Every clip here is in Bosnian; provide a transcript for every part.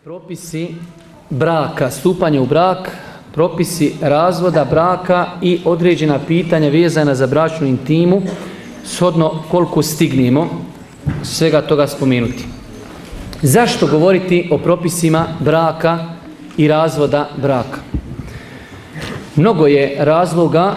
Propisi braka, stupanje u brak, propisi razvoda braka i određena pitanja vezana za bračnu intimu, shodno koliko stignemo svega toga spomenuti. Zašto govoriti o propisima braka i razvoda braka? Mnogo je razloga.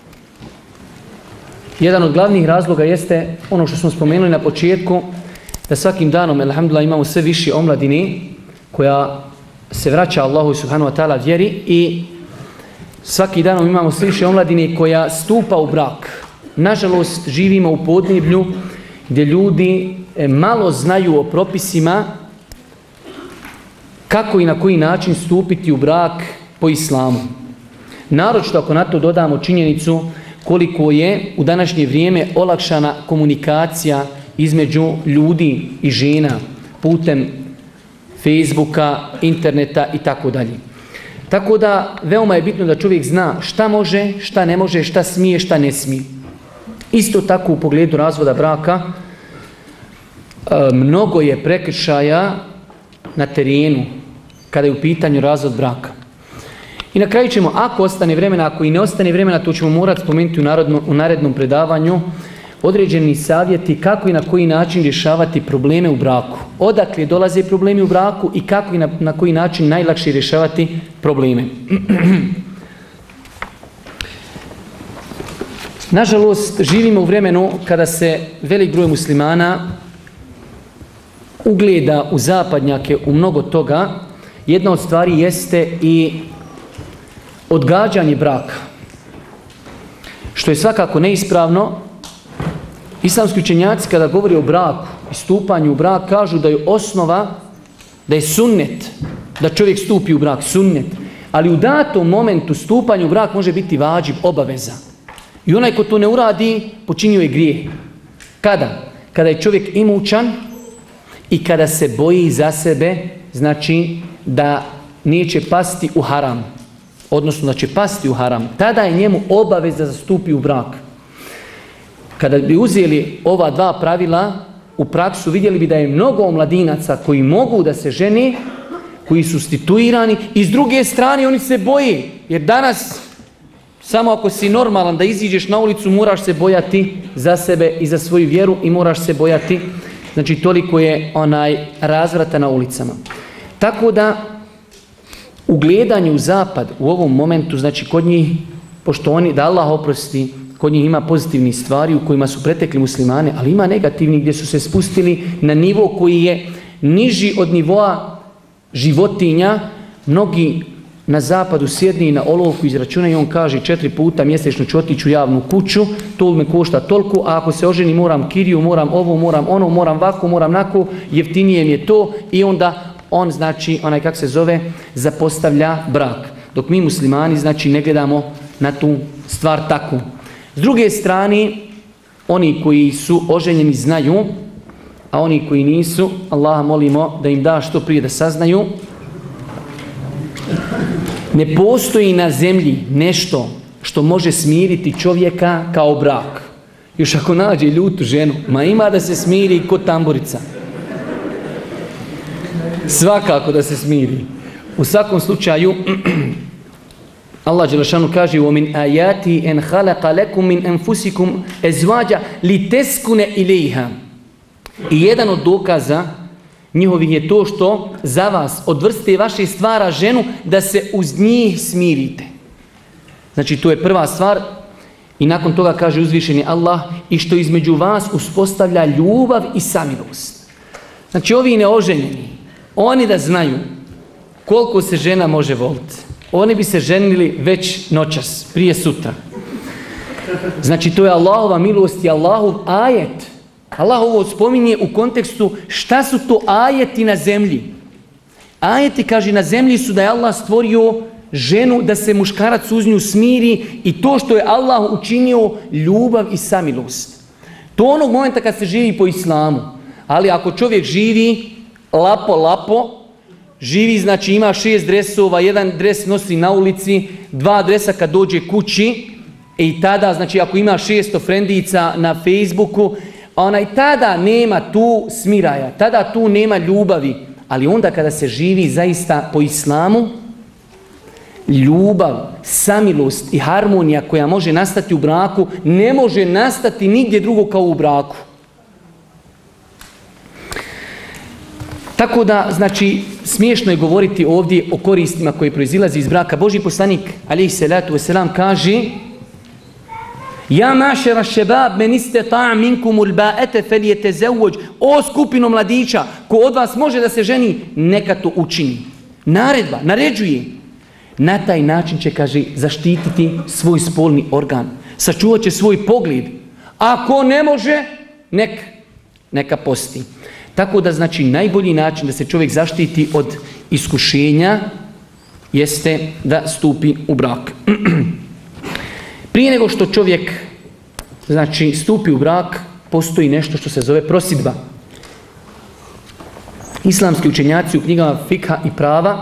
Jedan od glavnih razloga jeste ono što smo spomenuli na početku, da svakim danom, alhamdulillah, imamo sve više omladine koja se vraća Allahu subhanahu wa ta'ala vjeri i svaki danom imamo sve više omladine koja stupa u brak. Nažalost, živimo u podneblju gdje ljudi malo znaju o propisima kako i na koji način stupiti u brak po islamu. Naročito ako na to dodamo činjenicu koliko je u današnje vrijeme olakšana komunikacija između ljudi i žena putem Facebooka, interneta i tako dalje. Tako da veoma je bitno da čovjek zna šta može, šta ne može, šta smije, šta ne smije. Isto tako u pogledu razvoda braka mnogo je prekršaja na terenu kada je u pitanju razvod braka. I na kraju ćemo, ako ostane vremena, ako i ne ostane vremena, to ćemo morati spomenuti u narednom predavanju, određeni savjeti kako i na koji način rješavati probleme u braku. Odakle dolaze problemi u braku i kako i na koji način najlakše rješavati probleme. Nažalost, živimo u vremenu kada se velik broj muslimana ugleda u zapadnjake u mnogo toga. Jedna od stvari jeste i odgađanje braka, što je svakako neispravno. Islamski učenjaci kada govori o braku i stupanju u brak kažu da je osnova, da je sunnet da čovjek stupi u brak, sunnet. Ali u datom momentu stupanja u brak može biti vađib, obaveza. I onaj ko to ne uradi, počinio je grijeh. Kada? Kada je čovjek imućan i kada se boji za sebe, znači da neće pasti u haram. Odnosno da će pasti u haram. Tada je njemu obaveza da stupi u brak. Kada bi uzeli ova dva pravila u praksu, vidjeli bi da je mnogo omladinaca koji mogu da se žene, koji su situirani, i s druge strane oni se boje. Jer danas, samo ako si normalan da iziđeš na ulicu, moraš se bojati za sebe i za svoju vjeru i moraš se bojati. Znači toliko je razvrata na ulicama. Tako da ugledanje u zapad u ovom momentu, znači kod njih, pošto oni, da Allah oprosti, kod njih ima pozitivnih stvari u kojima su pretekli muslimane, ali ima negativnih gdje su se spustili na nivo koji je niži od nivoa životinja. Mnogi na zapadu sjedni na olovku, izračunaju i on kaže 4 puta mjesečno ću otići u javnu kuću, to me košta toliko, a ako se oženi moram kiriju, moram ovo, moram ono, moram ovako, moram nako, jeftinije mi je to, i onda on, znači, kako se zove, zapostavlja brak. Dok mi muslimani, znači, ne gledamo na tu stvar tako. S druge strane, oni koji su oženjeni znaju, a oni koji nisu, Allaha molimo da im da što prije da saznaju. Ne postoji na zemlji nešto što može smiriti čovjeka kao brak. Još ako nađe ljutu ženu, ma ima da se smiri kod tamburica. Svakako da se smiri. U svakom slučaju, Allah dželešanu kaže: وَمِنْ آيَاتِ أَنْ خَلَقَ لَكُمْ مِنْ أَنْفُسِكُمْ أَزْوَاجًا لِتَسْكُنَ إِلَيْهَا. I jedan od dokaza njihovih je to što za vas od vrste vaše stvara ženu da se uz njih smirite. Znači to je prva stvar. I nakon toga kaže uzvišeni Allah: i što između vas uspostavlja ljubav i samilost. Znači ovi neoženjeni, oni da znaju koliko se žena može voliti, oni bi se ženili već noćas, prije sutra. Znači to je Allahova milost i Allahov ajet. Allah ovo spominje u kontekstu šta su to ajeti na zemlji. Ajeti, kaže, na zemlji su da je Allah stvorio ženu, da se muškarac uz nju smiri, i to što je Allah učinio ljubav i samilost. To onog momenta kad se živi po islamu. Ali ako čovjek živi lapo, živi, znači ima 6 dresova, jedan dres nosi na ulici, 2 dresa kad dođe kući, i tada, znači ako ima 600 frendica na Facebooku, tada nema tu smiraja, tada tu nema ljubavi. Ali onda kada se živi zaista po islamu, ljubav, samilost i harmonija koja može nastati u braku, ne može nastati nigdje drugo kao u braku. Tako da, znači, smiješno je govoriti ovdje o koristima koje proizilazi iz braka. Božji poslanik, alejhi salatu vesselam, kaže: Ja mašera šebab men istata' minkumul ba'ete falyatazawwaj. O skupino mladića, ko od vas može da se ženi, neka to učini. Naredba, naređuje. Na taj način će, kaže, zaštititi svoj spolni organ. Sačuvat će svoj pogled. Ako ne može, neka posti. Tako da, znači, najbolji način da se čovjek zaštiti od iskušenja jeste da stupi u brak. Prije nego što čovjek, znači, stupi u brak, postoji nešto što se zove prosidba. Islamski učenjaci u knjigama fikha i prava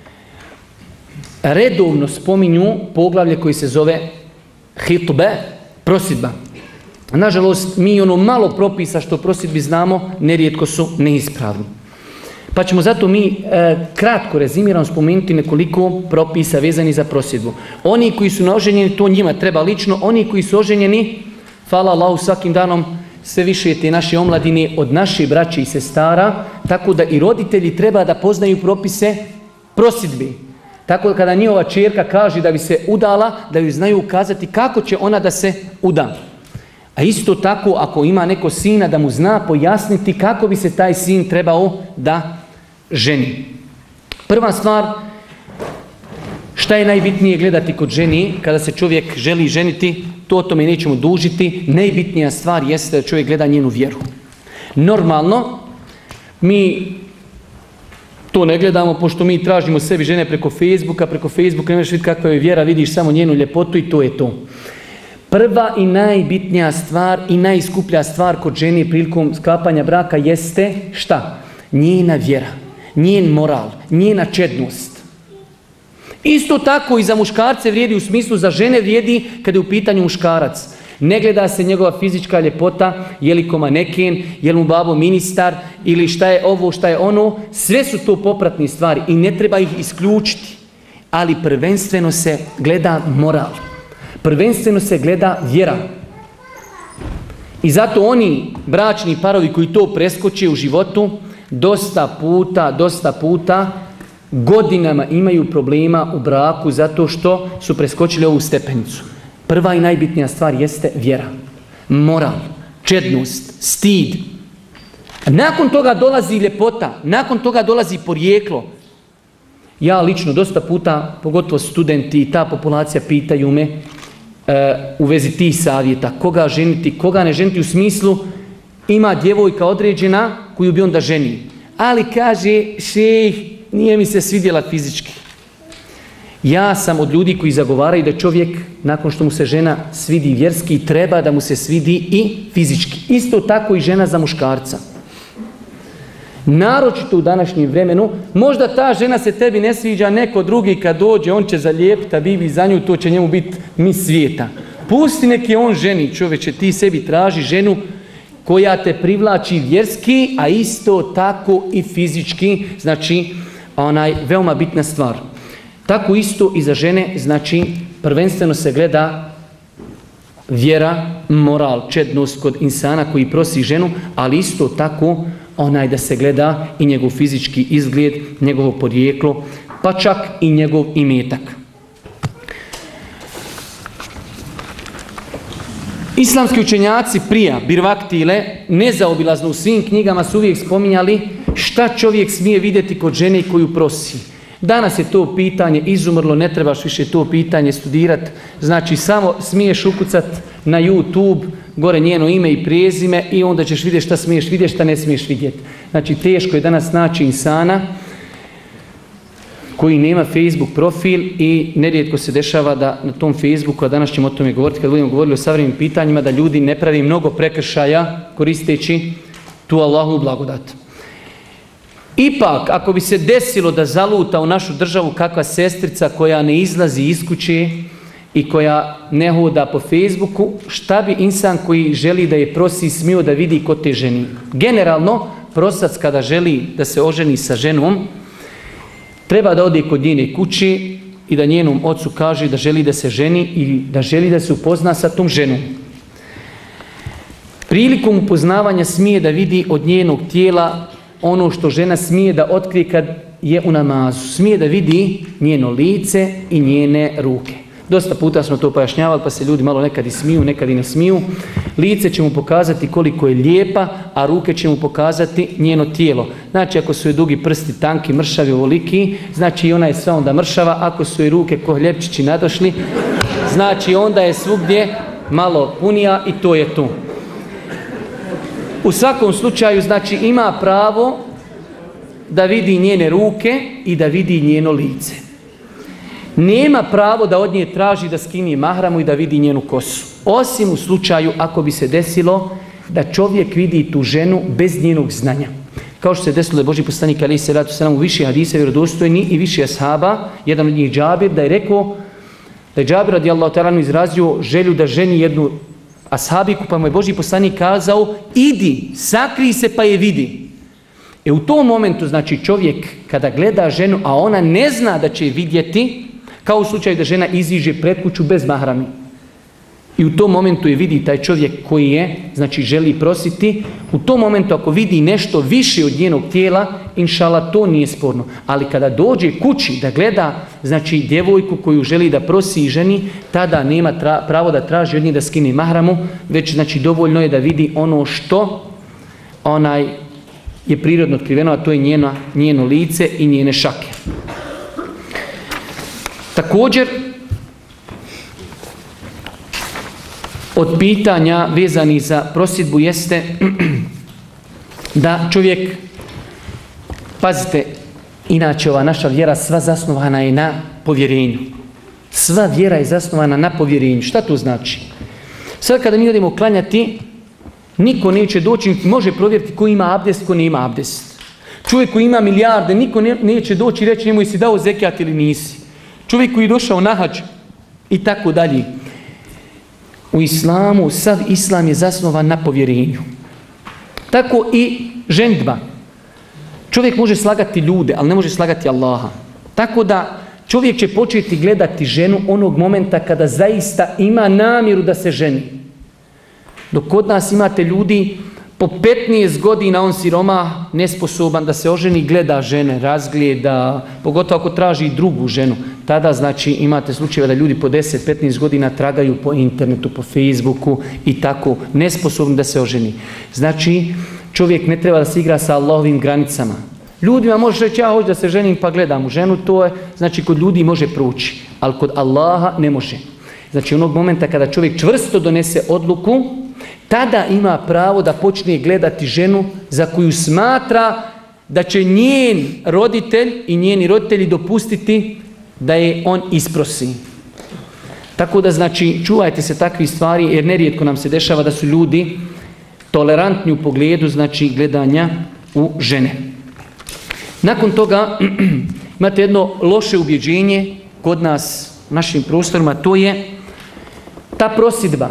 redovno spominju poglavlje koji se zove hitbe, prosidba. Nažalost, mi ono malo propisa što prosidbi znamo, nerijetko su neispravni. Pa ćemo zato mi kratko rezimirano spomenuti nekoliko propisa vezani za prosidbu. Oni koji su neoženjeni, to njima treba lično. Oni koji su oženjeni, hvala Allahu, svakim danom sve više te naše omladine od naše braće i sestara, tako da i roditelji treba da poznaju propise prosidbi. Tako da kada njihova ćerka kaže da bi se udala, da ju znaju ukazati kako će ona da se uda. A isto tako, ako ima neko sina, da mu zna pojasniti kako bi se taj sin trebao da ženi. Prva stvar, šta je najbitnije gledati kod ženi, kada se čovjek želi ženiti, to o tome nećemo dužiti. Najbitnija stvar jeste da čovjek gleda njenu vjeru. Normalno, mi to ne gledamo, pošto mi tražimo sebi žene preko Facebooka ne možeš vidjeti kakva je vjera, vidiš samo njenu ljepotu i to je to. Prva i najbitnija stvar i najskuplja stvar kod žene prilikom sklapanja braka jeste šta? Njena vjera, njen moral, njena čednost. Isto tako i za muškarce vrijedi, u smislu za žene vrijedi kada je u pitanju muškarac. Ne gleda se njegova fizička ljepota, je li ko maneken, je li mu babo ministar ili šta je ovo, šta je ono. Sve su to popratne stvari i ne treba ih isključiti. Ali prvenstveno se gleda moral. Prvenstveno se gleda vjera. I zato oni bračni parovi koji to preskoče u životu, dosta puta godinama imaju problema u braku zato što su preskočili ovu stepenicu. Prva i najbitnija stvar jeste vjera, moral, čednost, stid. Nakon toga dolazi ljepota, nakon toga dolazi porijeklo. Ja lično dosta puta, pogotovo studenti i ta populacija pitaju me u vezi tih savjeta, koga ženiti, koga ne ženiti, u smislu ima djevojka određena koju bi onda ženi. Ali kaže, šejh, nije mi se svidjela fizički. Ja sam od ljudi koji zagovaraju da čovjek, nakon što mu se žena svidi vjerski, treba da mu se svidi i fizički. Isto tako i žena za muškarca. Naročito u današnjem vremenu, možda ta žena se tebi ne sviđa, neko drugi kad dođe, on će zalijepiti, a bibi za nju, to će njemu biti mis svijeta. Pusti neki on ženi, čovječe, ti sebi traži ženu koja te privlači vjerski, a isto tako i fizički, znači veoma bitna stvar. Tako isto i za žene, znači prvenstveno se gleda vjera, moral, čednost kod insana koji prosi ženu, ali isto tako da se gleda i njegov fizički izgled, njegovo porijeklo, pa čak i njegov imetak. Islamski učenjaci prije birvaktile, nezaobilazno u svim knjigama su uvijek spominjali šta čovjek smije vidjeti kod žene koju prosi. Danas je to pitanje izumrlo, ne trebaš više to pitanje studirati, znači samo smiješ ukucat na YouTube, gore njeno ime i prezime i onda ćeš vidjeti šta smiješ vidjeti, šta ne smiješ vidjeti. Znači teško je danas naći insana koji nema Facebook profil i nerijetko se dešava da na tom Facebooku, a danas ćemo o tome govoriti kad budemo govorili o savremenim pitanjima, da ljudi ne pravi mnogo prekršaja koristeći tu Allahovu blagodat. Ipak, ako bi se desilo da zaluta u našu državu kakva sestrica koja ne izlazi iz kuće i koja ne hoda po Facebooku, šta bi insan koji želi da je prosi smio da vidi kod te ženi? Generalno, prosac kada želi da se oženi sa ženom, treba da ode kod njene kući i da njenom ocu kaže da želi da se ženi i da želi da se upozna sa tom ženom. Prilikom upoznavanja smije da vidi od njenog tijela ono što žena smije da otkrije kad je u namazu. Smije da vidi njeno lice i njene ruke. Dosta puta smo to pojašnjavali, pa se ljudi malo nekad i smiju, nekad i ne smiju. Lice će mu pokazati koliko je lijepa, a ruke će mu pokazati njeno tijelo. Znači, ako su joj dugi prsti tanki, mršavi, ovoliki, znači i ona je sva onda mršava. Ako su joj ruke ko hljepčići nadošli, znači onda je svugdje malo punija i to je to. U svakom slučaju, znači, ima pravo da vidi njene ruke i da vidi njeno lice. Nema pravo da od nje traži da skini mahramu i da vidi njenu kosu. Osim u slučaju ako bi se desilo da čovjek vidi tu ženu bez njenog znanja. Kao što se desilo da je Božji poslanik alejhi selatu selam u više hadisa vjerodostojni i više ashaba, jedan od njih Džabir, da je rekao da je Džabir radijallahu ta'ala izrazio želju da ženi jednu ashabiku, pa mu je Božji poslanik kazao: idi, sakrij se pa je vidi. U tom momentu, znači, čovjek kada gleda ženu, a ona ne zna da će je vidjeti, kao u slučaju da žena iziđe pred kuću bez mahrami. I u tom momentu je vidi taj čovjek koji je, znači, želi prositi. U tom momentu ako vidi nešto više od njenog tijela, inšala, to nije sporno. Ali kada dođe kući da gleda, znači, djevojku koju želi da prosi i ženi, tada nema pravo da traži od nje da skine mahramu, već, znači, dovoljno je da vidi ono što je prirodno otkriveno, a to je njeno lice i njene šake. Također, od pitanja vezanih za prosjedbu jeste da čovjek, pazite, inače ova naša vjera sva zasnovana je na povjerenju. Sva vjera je zasnovana na povjerenju. Šta to znači? Sad kada mi odemo klanjati, niko neće doći, može provjeriti ko ima abdest, ko nema abdest. Čovjek koji ima milijarde, niko neće doći i reći njemu jesi dao zekijat ili nisi. Čovjek koji je došao na hadž i tako dalje. U islamu, sav islam je zasnovan na povjerenju. Tako i ženidba. Čovjek može slagati ljude, ali ne može slagati Allaha. Tako da čovjek će početi gledati ženu onog momenta kada zaista ima namjeru da se ženi. Dok kod nas imate ljudi, po 15 godina on siroma, nesposoban da se oženi, gleda žene, razgleda, pogotovo ako traži drugu ženu. Tada, znači, imate slučajeva da ljudi po 10-15 godina tragaju po internetu, po Facebooku i tako, nesposobni da se oženi. Znači, čovjek ne treba da se igra sa Allahovim granicama. Ljudima može reći, ja hoću da se ženim pa gledam u ženu, to je, znači, kod ljudi može proći, ali kod Allaha ne može. Znači, onog momenta kada čovjek čvrsto donese odluku, tada ima pravo da počne gledati ženu za koju smatra da će njen roditelj i njeni roditelji dopustiti da je on isprosi. Tako da, znači, čuvajte se takvih stvari, jer nerijetko nam se dešava da su ljudi tolerantni u pogledu, znači, gledanja u žene. Nakon toga imate jedno loše ubjeđenje kod nas, u našim prostorima, to je ta prosidba.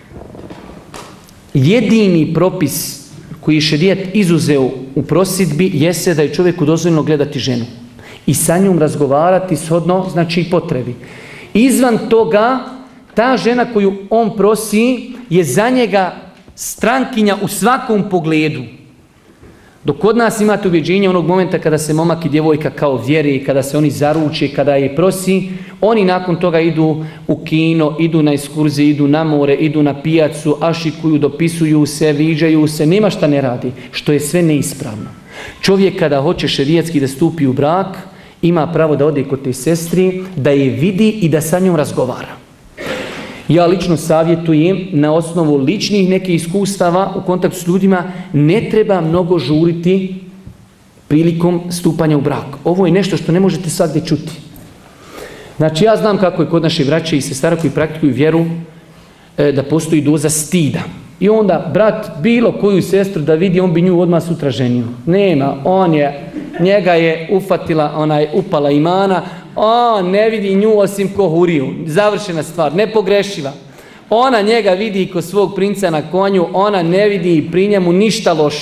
Jedini propis koji je šerijat izuzeo u prosidbi jeste da je čovjeku dozvoljeno gledati ženu i sa njom razgovarati shodno, znači, potrebi. Izvan toga, ta žena koju on prosi je za njega strankinja u svakom pogledu. Dok kod nas imate ubjeđenje onog momenta kada se momak i djevojka kao vjere, kada se oni zaruče, kada je prosi, oni nakon toga idu u kino, idu na ekskurzije, idu na more, idu na pijacu, ašikuju, dopisuju se, viđaju se, nema šta ne radi, što je sve neispravno. Čovjek kada hoće šerijatski da stupi u brak, ima pravo da ode kod te sestri, da je vidi i da sa njom razgovara. Ja lično savjetujem na osnovu ličnih nekih iskustava u kontaktu s ljudima, ne treba mnogo žuriti prilikom stupanja u brak. Ovo je nešto što ne možete svagdje čuti. Znači, ja znam kako je kod naše braće i sestara koji praktikuju vjeru da postoji doza stida. I onda brat bilo koju sestru da vidi, on bi nju odmah sutra ženio. Nema, njega je upala imana, on ne vidi nju osim ko huriju. Završena stvar, nepogrešiva. Ona njega vidi ko svog princa na konju, ona ne vidi pri njemu ništa loše.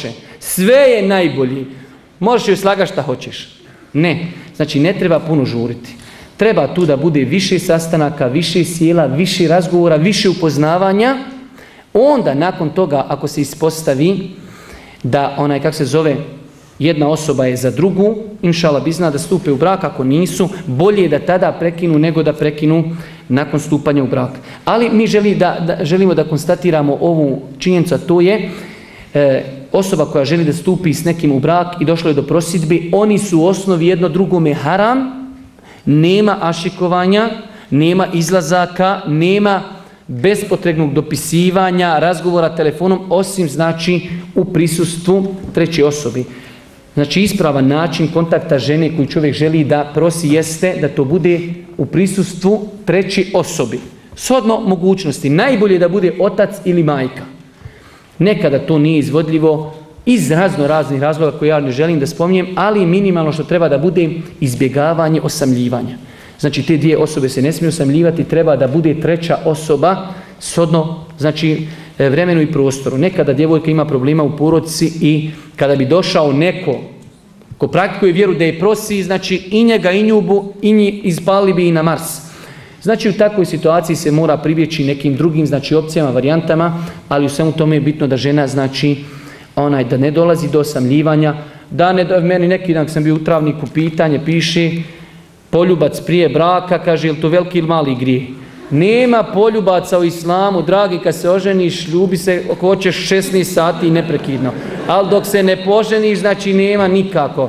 Sve je najbolji. Možeš joj slagati šta hoćeš. Ne. Znači ne treba puno žuriti. Treba tu da bude više sastanaka, više sjela, više razgovora, više upoznavanja. Onda nakon toga ako se ispostavi da jedna osoba je za drugu, inšala bi zna da stupe u brak, ako nisu, bolje je da tada prekinu nego da prekinu nakon stupanja u brak. Ali mi želimo da konstatiramo ovu činjenicu, a to je osoba koja želi da stupi s nekim u brak i došlo je do prosidbi, oni su u osnovi jedno drugome haram, nema ašikovanja, nema izlazaka, nema bespotrebnog dopisivanja, razgovora telefonom, osim znači u prisustvu treće osobi. Znači ispravan način kontakta žene koju čovjek želi da prosi jeste da to bude u prisustvu treće osobi. Shodno mogućnosti, najbolje da bude otac ili majka. Nekada to nije izvodljivo iz raznih razloga koje ja ne želim da spominjem, ali minimalno što treba da bude izbjegavanje osamljivanja. Znači te dvije osobe se ne smiju osamljivati, treba da bude treća osoba shodno znači vremenu i prostoru. Nekada djevojka ima problema u porodici i kada bi došao neko ko praktikuje vjeru da je prosi, znači i njega i nju ispali bi i na Mars. Znači u takvoj situaciji se mora pribjeći nekim drugim znači opcijama, varijantama, ali u svemu tome je bitno da žena znači da ne dolazi do osamljivanja, meni neki dan sam bio u Travniku pitanje, piše poljubac prije braka, kaže je li to veliki ili mali grijeh? Nema poljubaca u islamu, dragi, kad se oženiš, ljubi se ako hoćeš 16 sati neprekidno. Ali dok se ne poženiš, znači nema nikako.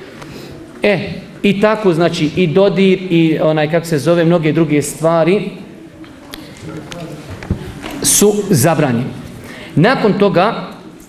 I tako, znači, i dodir, i mnoge druge stvari su zabranjene. Nakon toga,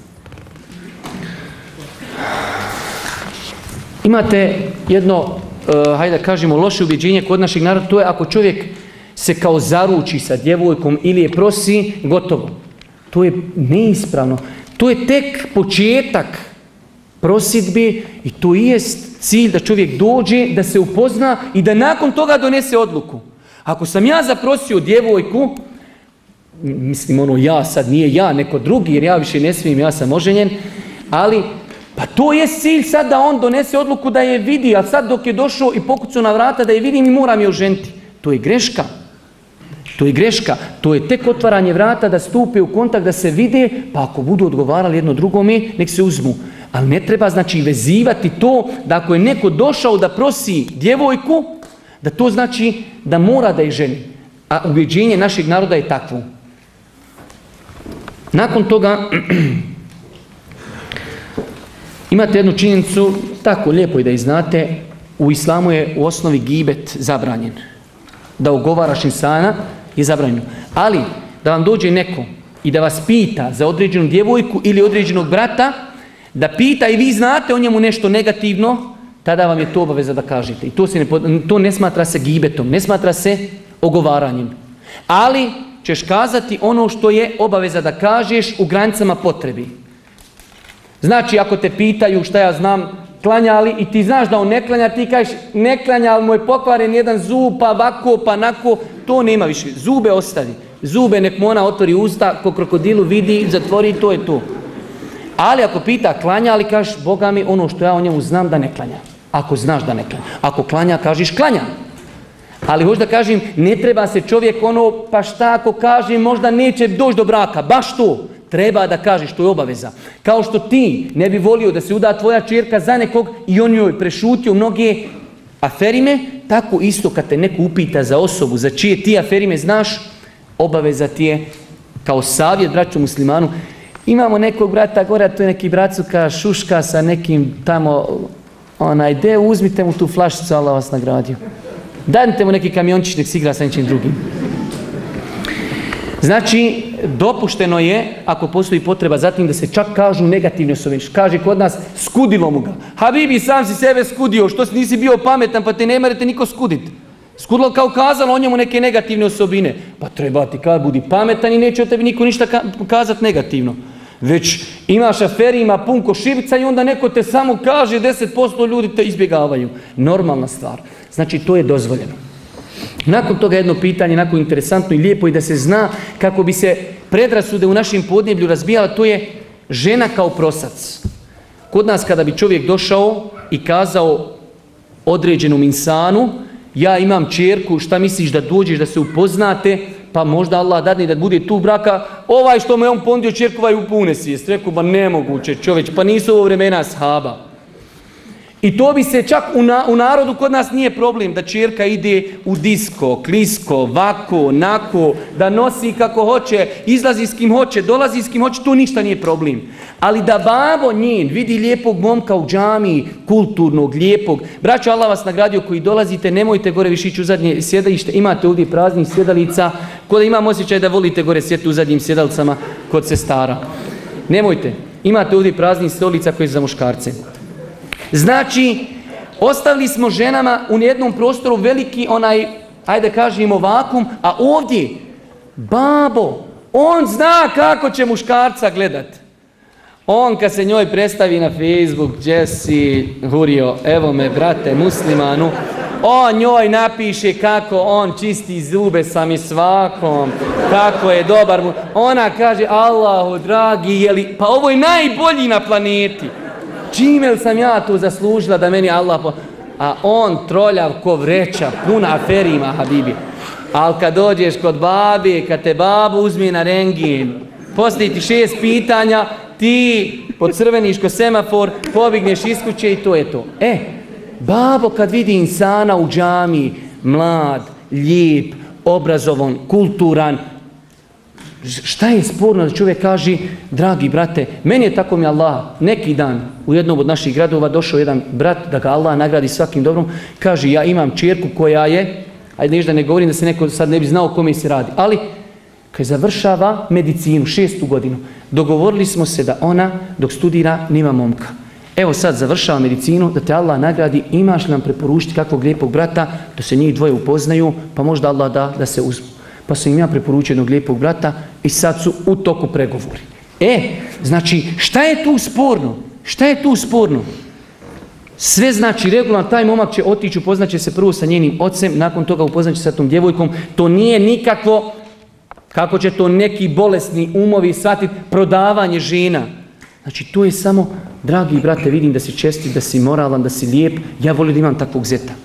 imate jedno, hajde da kažemo, loše ubjeđenje kod našeg naroda, to je ako čovjek se kao zaruči sa djevojkom ili je prosi, gotovo. To je neispravno. To je tek početak prosidbe i to jest cilj da čovjek dođe, da se upozna i da nakon toga donese odluku. Ako sam ja zaprosio djevojku, mislim ja sad, nije ja, neko drugi, jer ja više ne smijem, ja sam oženjen, ali pa to je cilj sad da on donese odluku da je vidi, a sad dok je došao i pokucao na vrata da je vidim i moram je oženiti. To je greška. To je greška. To je tek otvaranje vrata da stupe u kontakt, da se vide, pa ako budu odgovarali jedno drugome, nek se uzmu. Ali ne treba znači vezivati to da ako je neko došao da prosi djevojku, da to znači da mora da je ženi. A ubjeđenje našeg naroda je takvo. Nakon toga imate jednu činjenicu, tako lijepo je da i znate, u islamu je u osnovi gibet zabranjen. Da ugovaraš insana je zabranjeno. Ali da vam dođe neko i da vas pita za određenu djevojku ili određenog brata, da pita i vi znate o njemu nešto negativno, tada vam je to obaveza da kažete. I to ne smatra se gibetom, ne smatra se ogovaranjem. Ali ćeš kazati ono što je obaveza da kažeš u granicama potrebi. Znači ako te pitaju šta ja znam, klanjali i ti znaš da on ne klanja, ti kažeš ne klanja, ali mu je pokvaren jedan zub, pa ovako, pa onako, to nema više. Zube ostavi. Zube nek mu ona otvori usta, ko krokodilu vidi, zatvori, to je to. Ali ako pita klanja, ali kažeš, Boga mi, ono što ja o njemu znam da ne klanja. Ako znaš da ne klanja. Ako klanja, kažeš klanja. Ali hoću da kažem, ne treba se čovjek pa šta ako kaže, možda neće doći do braka, baš to. Treba da kažeš, to je obaveza. Kao što ti ne bi volio da se uda tvoja čerka za nekog i on joj prešutio mnoge aferime, tako isto kad te neko upita za osobu za čije ti aferime znaš, obaveza ti je kao savjet braću muslimanu. Imamo nekog brata gore, to je neki bracuka šuška sa nekim tamo, uzmite mu tu flašicu, Allah vas nagradio. Dajte mu neki kamiončić, nek si igra sa nečim drugim. Znači, dopušteno je, ako postoji potreba zatim, da se čak kažu negativne osobine. Kaže kod nas, skudilo mu ga. Habibi, sam si sebe skudio, što nisi bio pametan, pa te ne morate niko skuditi. Skudilo kao kazalo o njemu neke negativne osobine. Pa treba ti kada budi pametan i neće o tebi niko ništa kazati negativno. Već imaš aferi, ima pun koširica i onda neko te samo kaže, 10% ljudi te izbjegavaju. Normalna stvar. Znači, to je dozvoljeno. Nakon toga jedno pitanje, nakon interesantno i lijepo i da se zna kako bi se predrasude u našem podneblju razbijala, to je žena kao prosac. kod nas kada bi čovjek došao i kazao određenom insanu, ja imam ćerku, šta misliš da dođeš da se upoznate, pa možda Allah dadne da bude tu braka, ovaj što me on ponudio ćerku, ovaj upune svijest. Rekao, ba nemoguće čovječ, pa nisu ovo vremena ashaba. I to bi se čak u narodu kod nas nije problem da ćerka ide u disko, klisko, vako, nako, da nosi kako hoće, izlazi s kim hoće, dolazi s kim hoće, to ništa nije problem. Ali da babo njen vidi lijepog momka u džamiji, kulturnog, lijepog. Braćo, Allah vas nagradio koji dolazite, nemojte gore više ići u zadnje sjedalište, imate ovdje praznih sjedalica, ko da imam osjećaj da volite gore sjeti u zadnjim sjedalicama kod sestara. Nemojte, imate ovdje praznih stolica koje su za muškarce. Znači, ostavili smo ženama u jednom prostoru veliki ajde kažemo vakum, a ovdje, babo, on zna kako će muškarca gledat. On kad se njoj predstavi na Facebook, gdje si hurio, evo me brate muslimanu, on njoj napiše kako on čisti zube sa misvakom, kako je dobar mu. Ona kaže, Allahu dragi, pa ovo je najbolji na planeti. Čime sam ja to zaslužila da meni Allah A on troljav ko vreća, puna aferima, habibi. Ali kad dođeš kod babi, kad te babu uzmi na rengin, postoji ti 6 pitanja, ti podcrveniš ko semafor, pobigneš iz kuće i to je to. Babo kad vidi insana u džamiji, mlad, lijep, obrazovan, kulturan, šta je sporno da čovjek kaže, dragi brate, meni je tako mi Allah, neki dan u jednom od naših gradova došao jedan brat da ga Allah nagradi svakim dobrom, kaže ja imam ćerku koja je, ajde nešto da ne govorim da se neko sad ne bi znao kome se radi, ali kad završava medicinu, 6. godinu, dogovorili smo se da ona dok studira nema momka. Evo sad završava medicinu, da te Allah nagradi, imaš li nam preporučiti kakvog lijepog brata, da se njih dvoje upoznaju, pa možda Allah da se uzmu. Pa sam im ja preporučio jednog lijepog brata i sad su u toku pregovori. Znači, šta je tu sporno? Šta je tu sporno? Sve znači regularno, taj momak će otići, upoznat će se prvo sa njenim ocem, nakon toga upoznat će se sa tom djevojkom. To nije nikakvo, kako će to neki bolesni umovi shvatiti, prodavanje žena. Znači, to je samo, dragi brate, vidim da si čestit, da si moralan, da si lijep, ja volim da imam takvog zeta.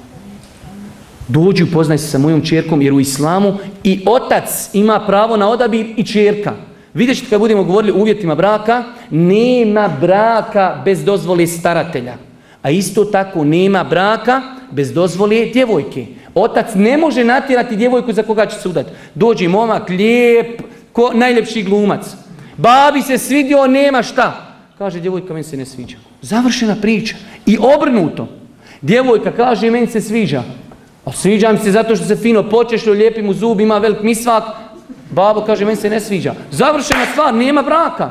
Dođi, upoznaj se sa mojom ćerkom, jer u islamu i otac ima pravo na odabir i ćerka. Vidjet ćete kad budemo govorili o uvjetima braka, nema braka bez dozvole staratelja. A isto tako nema braka bez dozvole djevojke. Otac ne može natjerati djevojku za koga će se udati. Dođi momak, lijep, najljepši glumac. Babi se svidio, nema šta. Kaže djevojka, meni se ne sviđa. Završena priča. I obrnuto. Djevojka kaže, meni se sviđa. A sviđa mi se zato što se fino počešlju, lijepi mu zub, ima velik misvak. Babo kaže, meni se ne sviđa. Završena stvar, nema braka.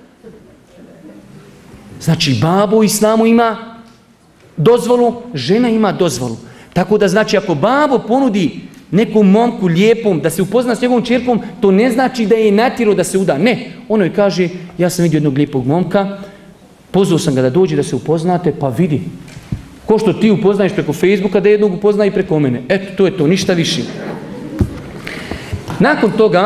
Znači, babo u islamu ima dozvolu, žena ima dozvolu. Tako da znači, ako babo ponudi nekom momku lijepom da se upozna s njegovom ćerkom, to ne znači da je natjerao da se uda. Ne, ono joj kaže, ja sam vidio jednog lijepog momka, pozvao sam ga da dođe da se upoznate, pa vidi. Ko što ti upoznaješ preko Facebooka, da jednog upozna i preko mene. Eto, to je to, ništa više. Nakon toga,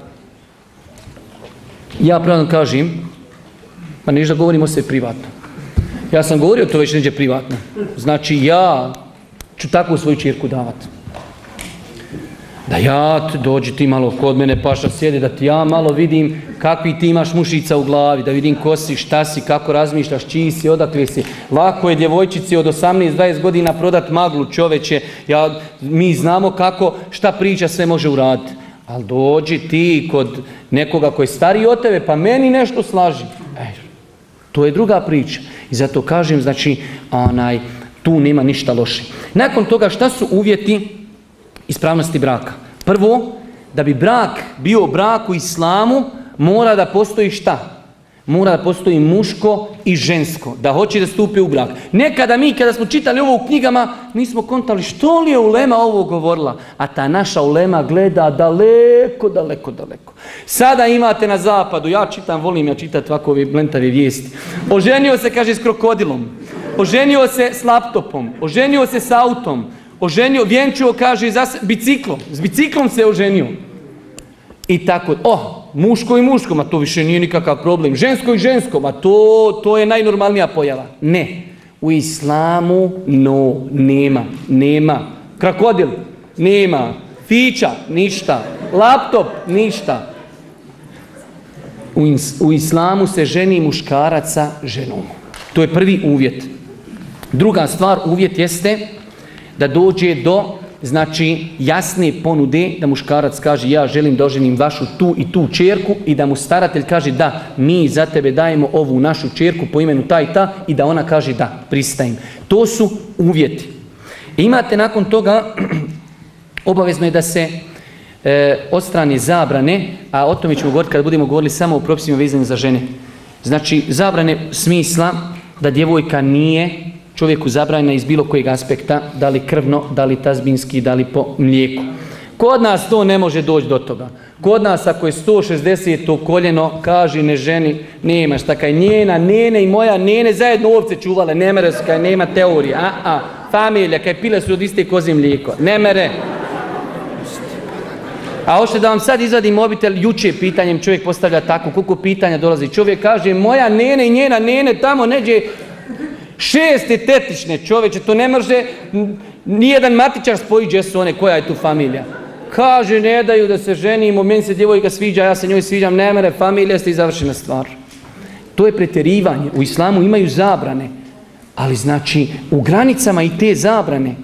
ja pravno kažem, pa ništa govorimo sve privatno. Ja sam govorio to već neđe privatno. Znači, ja ću takvu svoju ćerku davati. Da ja dođi ti malo kod mene, paša sjedi, da ti ja malo vidim kakvi ti imaš mušica u glavi, da vidim ko si, šta si, kako razmišljaš, čiji si, odakle si. Lako je djevojčici od 18-20 godina prodat maglu, čoveče. Mi znamo kako, šta priča sve može uraditi. Ali dođi ti kod nekoga koji je stariji od tebe, pa meni nešto slaži. To je druga priča. I zato kažem, znači, tu nema ništa loše. Nakon toga, šta su uvjeti ispravnosti braka? Prvo, da bi brak bio brak u islamu, mora da postoji šta? Mora da postoji muško i žensko, da hoće da stupi u brak. Nekada mi, kada smo čitali ovo u knjigama, nismo kontali što li je ulema ovo govorila. A ta naša ulema gleda daleko, daleko, daleko. Sada imate na zapadu, ja čitam, volim ja čitati ovako ove blentave vijesti. Oženio se, kaže, s krokodilom. Oženio se s laptopom. Oženio se s autom. Vjenčuo, kaže, biciklom. S biciklom se oženio. I tako, muško i muškom, a to više nije nikakav problem. Žensko i ženskom, a to je najnormalnija pojava. Ne. U islamu nema. Krokodil, nema. Fića, ništa. Laptop, ništa. U islamu se ženi muškarac sa ženom. To je prvi uvjet. Druga stvar, uvjet jeste da dođe do, znači, jasne ponude, da muškarac kaže ja želim da oženim vašu tu i tu ćerku i da mu staratelj kaže da mi za tebe dajemo ovu našu ćerku po imenu ta i ta i da ona kaže da, pristajem. To su uvjeti. Imate nakon toga, obavezno je da se odstrani zabrane, a o tome ćemo govoriti kada budemo govorili samo o propisima vezanim za žene. Znači, zabrane smisla da djevojka nije čovjeku zabranjena iz bilo kojeg aspekta, da li krvno, da li tazbinski, da li po mlijeku. Kod nas to ne može doći do toga. Kod nas ako je 160. koljeno, kaže ne ženi, nema šta, kaj njena nene i moja nene zajedno ovce čuvale, ne mere se, kaj nema teorije, familija, kaj pile su od iste koze mlijeko, ne mere. A hoće da vam sad izvadim mobitel, juče pitanjem čovjek postavlja tako, koliko pitanja dolazi. Čovjek kaže, moja nene i njena nene tamo neđe 6 tetične, čovječe, to ne može nijedan matičar spojiti gdje su one, koja je tu familija. Kaže, ne daju da se ženimo, meni se djevojka sviđa, ja se njoj sviđam, ne mere, familija ste i završena stvar. To je pretjerivanje. U islamu imaju zabrane, ali znači u granicama i te zabrane.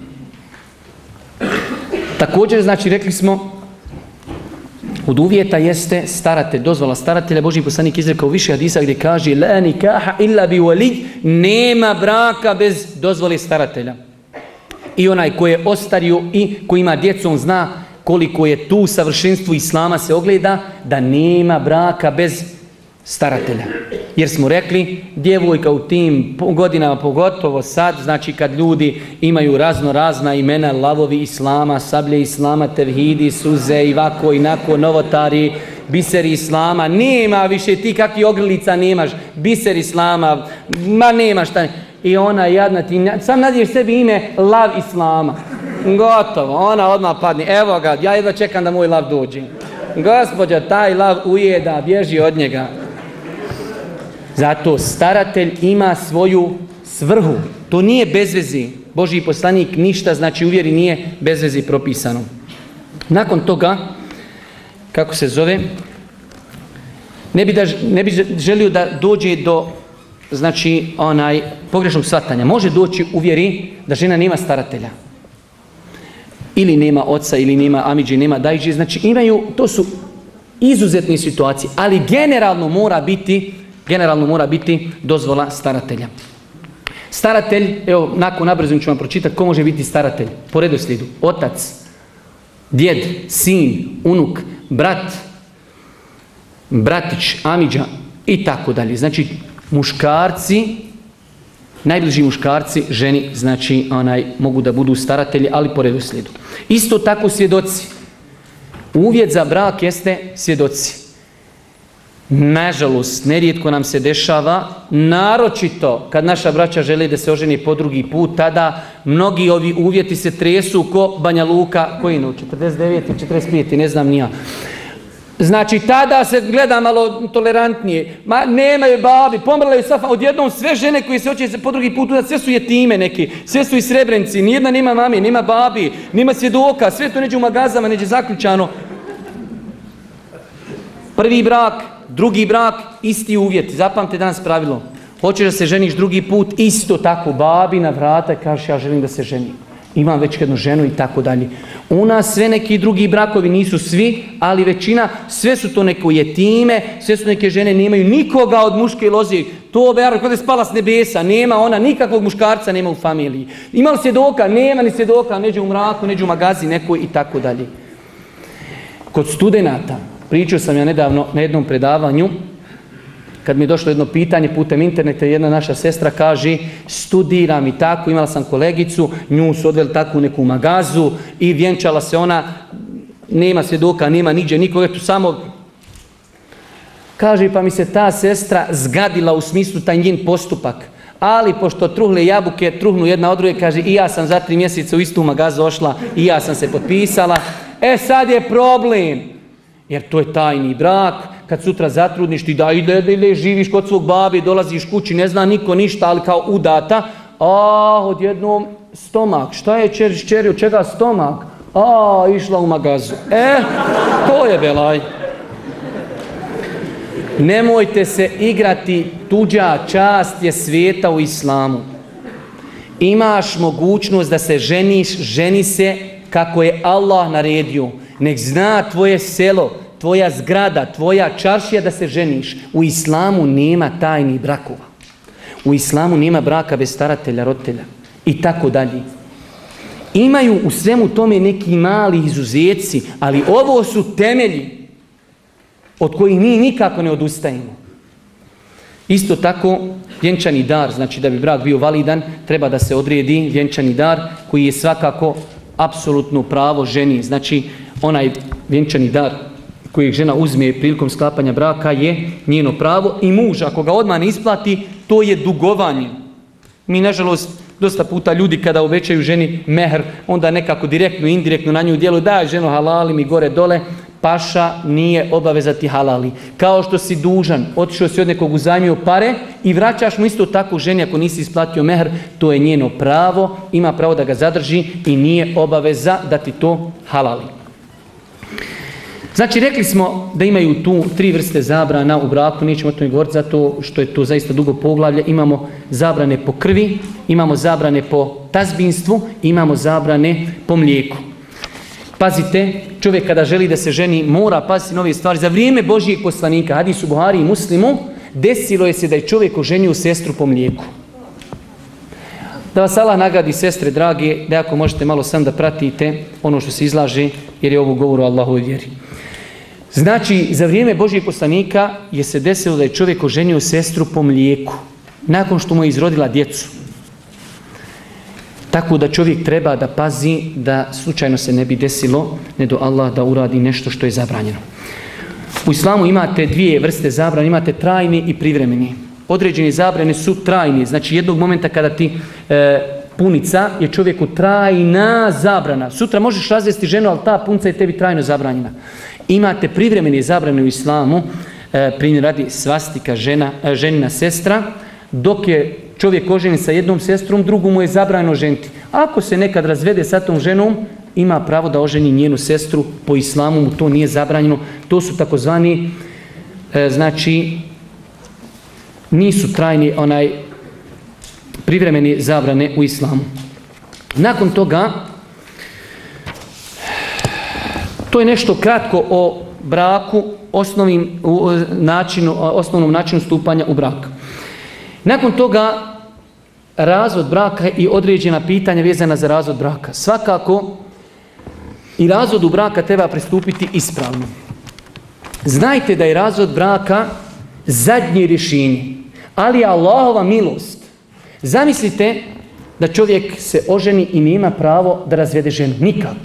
Također, znači, rekli smo, od uvjeta jeste staratelj, dozvola staratelja. Božji poslanik izrekao više hadisa gdje kaže la nikaha illa bi wali, nema braka bez dozvole staratelja. I onaj koji je ostario i koji ima djecu, on zna koliko je tu savršenstvo islama se ogleda, da nema braka bez staratelja. Jer smo rekli, djevojka u tim godinama, pogotovo sad, znači kad ljudi imaju razna imena, lavovi islama, sablje islama, tevhidi, suze i vako i nako, novotari, biseri islama, nema više ti kakvi ogrlica nemaš, biser islama, ma nema šta. I ona jadna ti, sam nadiješ sebi ime lav islama. Gotovo, ona odmah padne, evo ga, ja jedva čekam da moj lav dođe. Gospođa, taj lav ujeda, bježi od njega. Zato staratelj ima svoju svrhu. To nije bez veze. Božji poslanik ništa, znači u vjeri nije bez veze propisano. Nakon toga, kako se zove, ne bi želio da dođe do, znači, pogrešnog shvatanja. Može doći u vjeri da žena nema staratelja. Ili nema oca, ili nema amidži, nema dajđe. Znači imaju, to su izuzetne situacije, ali generalno mora biti dozvola staratelja. Staratelj, evo, nakon nabrzim ću vam pročitati ko može biti staratelj. Po redoslijedu, otac, djed, sin, unuk, brat, bratić, amidža i tako dalje. Znači, muškarci, najbliži muškarci, ženi, znači, mogu da budu staratelji, ali po redoslijedu. Isto tako svjedoci. Uvjet za brak jeste svjedoci. Nažalost, nerijetko nam se dešava, naročito kad naša braća žele da se oženi po drugi put, tada mnogi ovi uvjeti se tresu ko Banja Luka, koji no, 49. 45. ne znam nija. Znači, tada se gleda malo tolerantnije. Ma, nemaju babi, pomrlaju safa, odjednom sve žene koje se hoće po drugi put, sve su jetime neki, sve su i srebrenci, nijedna nema mami, nema babi, nema svjedoka, sve to neđe u magazama, neđe zaključano. Prvi brak, drugi brak, isti uvjet. Zapamte danas pravilo. Hoćeš da se ženiš drugi put, isto tako babi na vrata, kažeš ja želim da se ženim. Imam već jednu ženu i tako dalje. U nas sve neki drugi brakovi, nisu svi, ali većina, sve su to neko jetime, sve su neke žene, nemaju nikoga od muške loze. To vera kod je spala s nebesa, nema ona, nikakvog muškarca nema u familiji. Ima li svjedoka? Nema ni svjedoka, neđe u mraku, neđe u magazi nekoj i tako dalje. Kod studenata, pričao sam ja nedavno na jednom predavanju, kad mi je došlo jedno pitanje putem interneta, jedna naša sestra kaže studiram i tako, imala sam kolegicu, nju su odveli tako u neku magazu i vjenčala se ona, nema svjedoka, nema niđe nikoga, tu samo kaže pa mi se ta sestra zgadila u smislu taj njen postupak. Ali pošto truhle jabuke, truhnu jedna od druge, kaže i ja sam za 3 mjeseca u istu magazu ošla i ja sam se potpisala. E sad je problem, jer to je tajni brak. kad sutra zatrudniš ti da ide, živiš kod svog babi, dolaziš kući, ne zna niko ništa, ali kao udata, odjednom stomak, šta je čeri, od čega stomak? Išla u magazu. To je belaj. Nemojte se igrati, tuđa čast je sveta u islamu. Imaš mogućnost da se ženiš, ženi se kako je Allah naredio. Nek zna tvoje selo, tvoja zgrada, tvoja čaršija da se ženiš. U islamu nema tajnih brakova. U islamu nema braka bez staratelja, roditelja i tako dalje. Imaju u svemu tome neki mali izuzeci, ali ovo su temelji od kojih mi nikako ne odustajemo. Isto tako, vjenčani dar, znači da bi brak bio validan, treba da se odredi vjenčani dar koji je svakako apsolutno pravo ženi. Znači, onaj vjenčani dar kojeg žena uzme prilikom sklapanja braka je njeno pravo i muž, ako ga odmah ne isplati, to je dugovanje. Mi, nažalost, dosta puta ljudi kada obećaju ženi mehr, onda nekako direktno, indirektno na nju djeluju, daj ženo halali mi gore dole, paša nije obaveza ti halali. Kao što si dužan, otišao si od nekog uzajmio pare i vraćaš mu isto tako ženi ako nisi isplatio mehr, to je njeno pravo, ima pravo da ga zadrži i nije obaveza da ti to halali. Znači, rekli smo da imaju tu 3 vrste zabrana u braku, nećemo o tome govoriti zato što je to zaista dugo poglavlje. Imamo zabrane po krvi, imamo zabrane po tazbinstvu, imamo zabrane po mlijeku. Pazite, čovjek kada želi da se ženi mora paziti na ove stvari. Za vrijeme Božijeg poslanika, hadis u Buhari i Muslimu, desilo je se da je čovjek oženio sestru po mlijeku. Da vas Allah nagradi, sestre drage, da ako možete malo sam da pratite ono što se izlaže, jer je ovo govor o Allahovoj vjeri. Znači, za vrijeme Božijeg poslanika je se desilo da je čovjek oženio sestru po mlijeku, nakon što mu je izrodila djecu. Tako da čovjek treba da pazi da slučajno se ne bi desilo, ne do Allah da uradi nešto što je zabranjeno. U islamu imate 2 vrste zabrane, imate trajni i privremeni. Određene zabrane su trajne, znači jednog momenta kada ti punica je čovjeku trajna zabrana. Sutra možeš razvesti ženu, ali ta punica je tebi trajno zabranjena. Imate privremene zabrane u islamu, primjer radi svastika, ženina sestra, dok je čovjek oženi sa jednom sestrom, drugu mu je zabranjeno ženiti. Ako se nekad razvede sa tom ženom, ima pravo da oženi njenu sestru, po islamu mu to nije zabranjeno. To su takozvani, znači, nisu trajni privremene zabrane u islamu. Nakon toga, to je nešto kratko o braku, osnovnom načinu stupanja u brak. Nakon toga, razvod braka i određena pitanja vezana za razvod braka. Svakako, i razvodu braka treba pristupiti ispravno. Znajte da je razvod braka zadnje rješenje, ali je Allahova milost. Zamislite da čovjek se oženi i nema pravo da razvede ženu. Nikako.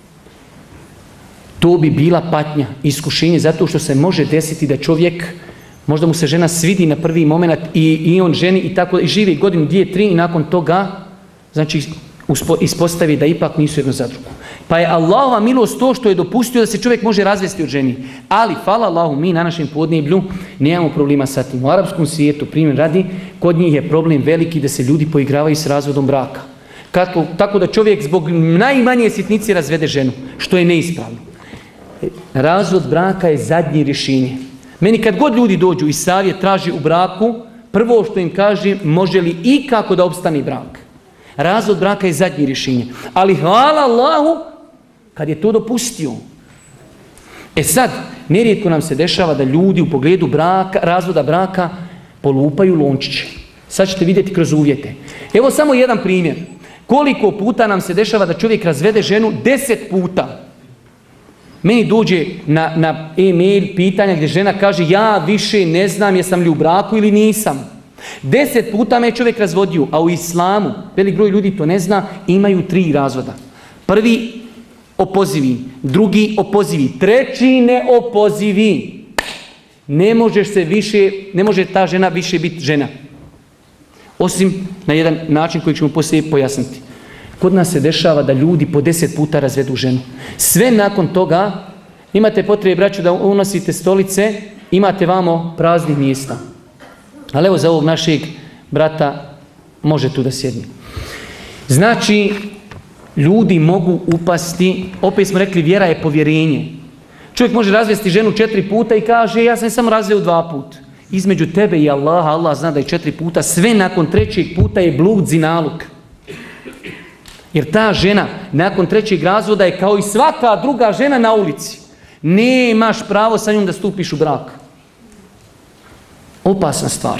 To bi bila patnja, iskušenje, zato što se može desiti da čovjek, možda mu se žena svidi na prvi moment i on ženi i tako i živi godinu, 2, 3 i nakon toga, znači, ispostavi da ipak nisu jedno za drugo. Pa je Allahova milost to što je dopustio da se čovjek može razvesti od ženi. Ali, hvala Allahu, mi na našem podneblju nemamo problema sa tim. U arapskom svijetu, primjer radi, kod njih je problem veliki da se ljudi poigravaju s razvodom braka. Tako da čovjek zbog najmanje sitnice razvede ženu, što je neispravno. Razvod braka je zadnje rješenje. Meni kad god ljudi dođu i savjet traži u braku, prvo što im kaže, može li ikako da opstane brak. Razvod braka je zadnje rješenje. Ali hvala Allahu kad je to dopustio. Sad, nerijetko nam se dešava da ljudi u pogledu razvoda braka polupaju lončiće. Sad ćete vidjeti kroz uvjete. Evo samo jedan primjer. Koliko puta nam se dešava da čovjek razvede ženu 10 puta. Meni dođe na e-mail pitanja gdje žena kaže ja više ne znam jesam li u braku ili nisam. 10 puta me je čovjek razvodio, a u islamu, velik broj ljudi to ne zna, imaju 3 razvoda. Prvi opozivi, drugi opozivi, treći neopozivi. Ne može ta žena više biti žena. Osim na jedan način koji ćemo poslije pojasniti. Kod nas se dešava da ljudi po 10 puta razvedu ženu. Sve nakon toga imate potrebe, braću, da unosite stolice imate vamo praznih mjesta. Ali evo za ovog našeg brata može tu da sjedni. Znači, ljudi mogu upasti, opet smo rekli vjera je povjerenje. Čovjek može razvesti ženu 4 puta i kaže ja sam samo razveo 2 puta. Između tebe i Allaha, Allah zna da je 4 puta, sve nakon 3. puta je blud, zinaluk. Jer ta žena nakon 3. razvoda je kao i svaka druga žena na ulici. Nemaš pravo sa njom da stupiš u brak. Opasna stvar.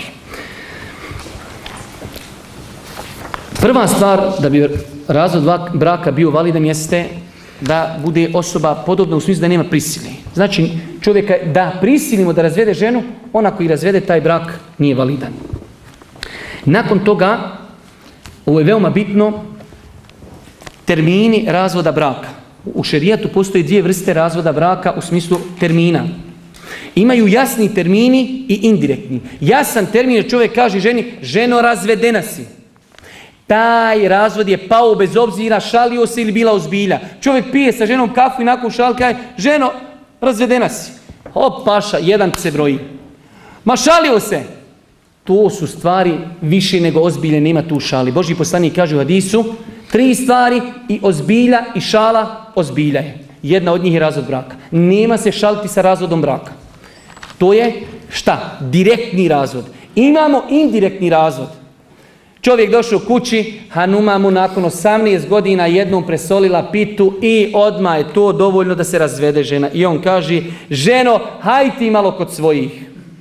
Prva stvar da bi razvod braka bio validan jeste da bude osoba podobna u smislu da nema prisile. Znači čovjeka da prisilimo da razvede ženu, ona koji razvede taj brak nije validan. Nakon toga, ovo je veoma bitno, termini razvoda braka. U šerijatu postoje 2 vrste razvoda braka u smislu termina. Imaju jasni termini i indirektni. Jasan termin je čovjek kaže ženi, ženo razvedena si. Taj razvod je pao bez obzira šalio se ili bila ozbilja. Čovjek pije sa ženom kafu i nakon šal kaže, ženo razvedena si. Hop paša, 1 se broji. Ma šalio se. To su stvari više nego ozbiljne, nema tu šali. Božji poslanik kaže u hadisu, 3 stvari i ozbilja i šala ozbilja je. Jedna od njih je razvod braka. Nema se šaliti sa razvodom braka. To je šta? Direktni razvod. Imamo indirektni razvod. Čovjek došao kući, hanuma mu nakon 18 godina jednom presolila pitu i odmah je to dovoljno da se razvede žena. I on kaže, ženo, haj ti malo kod svojih.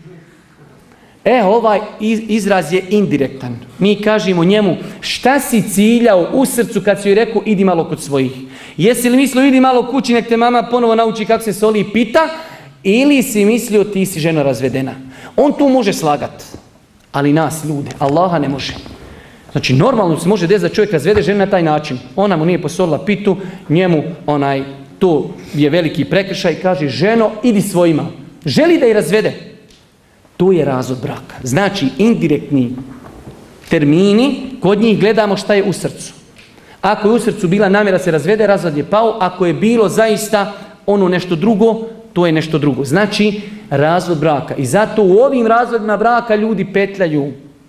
Ovaj izraz je indirektan. Mi kažemo njemu, šta si ciljao u srcu kad si joj rekao, idi malo kod svojih. Jesi li mislio, idi malo kući, nek te mama ponovo nauči kako se soli pita, ili si mislio, ti si žena razvedena. On tu može slagat, ali nas, ljude, Allaha ne može. Znači, normalno se može desiti da čovjek razvede ženu na taj način. Ona mu nije posolila pitu, njemu to je veliki prekršaj, kaže, ženo, idi svojima. Želi da je razvede. To je razvod braka. Znači, indirektni termini, kod njih gledamo šta je u srcu. Ako je u srcu bila namjera se razvede, razvod je pao. Ako je bilo zaista ono nešto drugo, to je nešto drugo. Znači, razvod braka. I zato u ovim razvodima braka ljudi petljaju.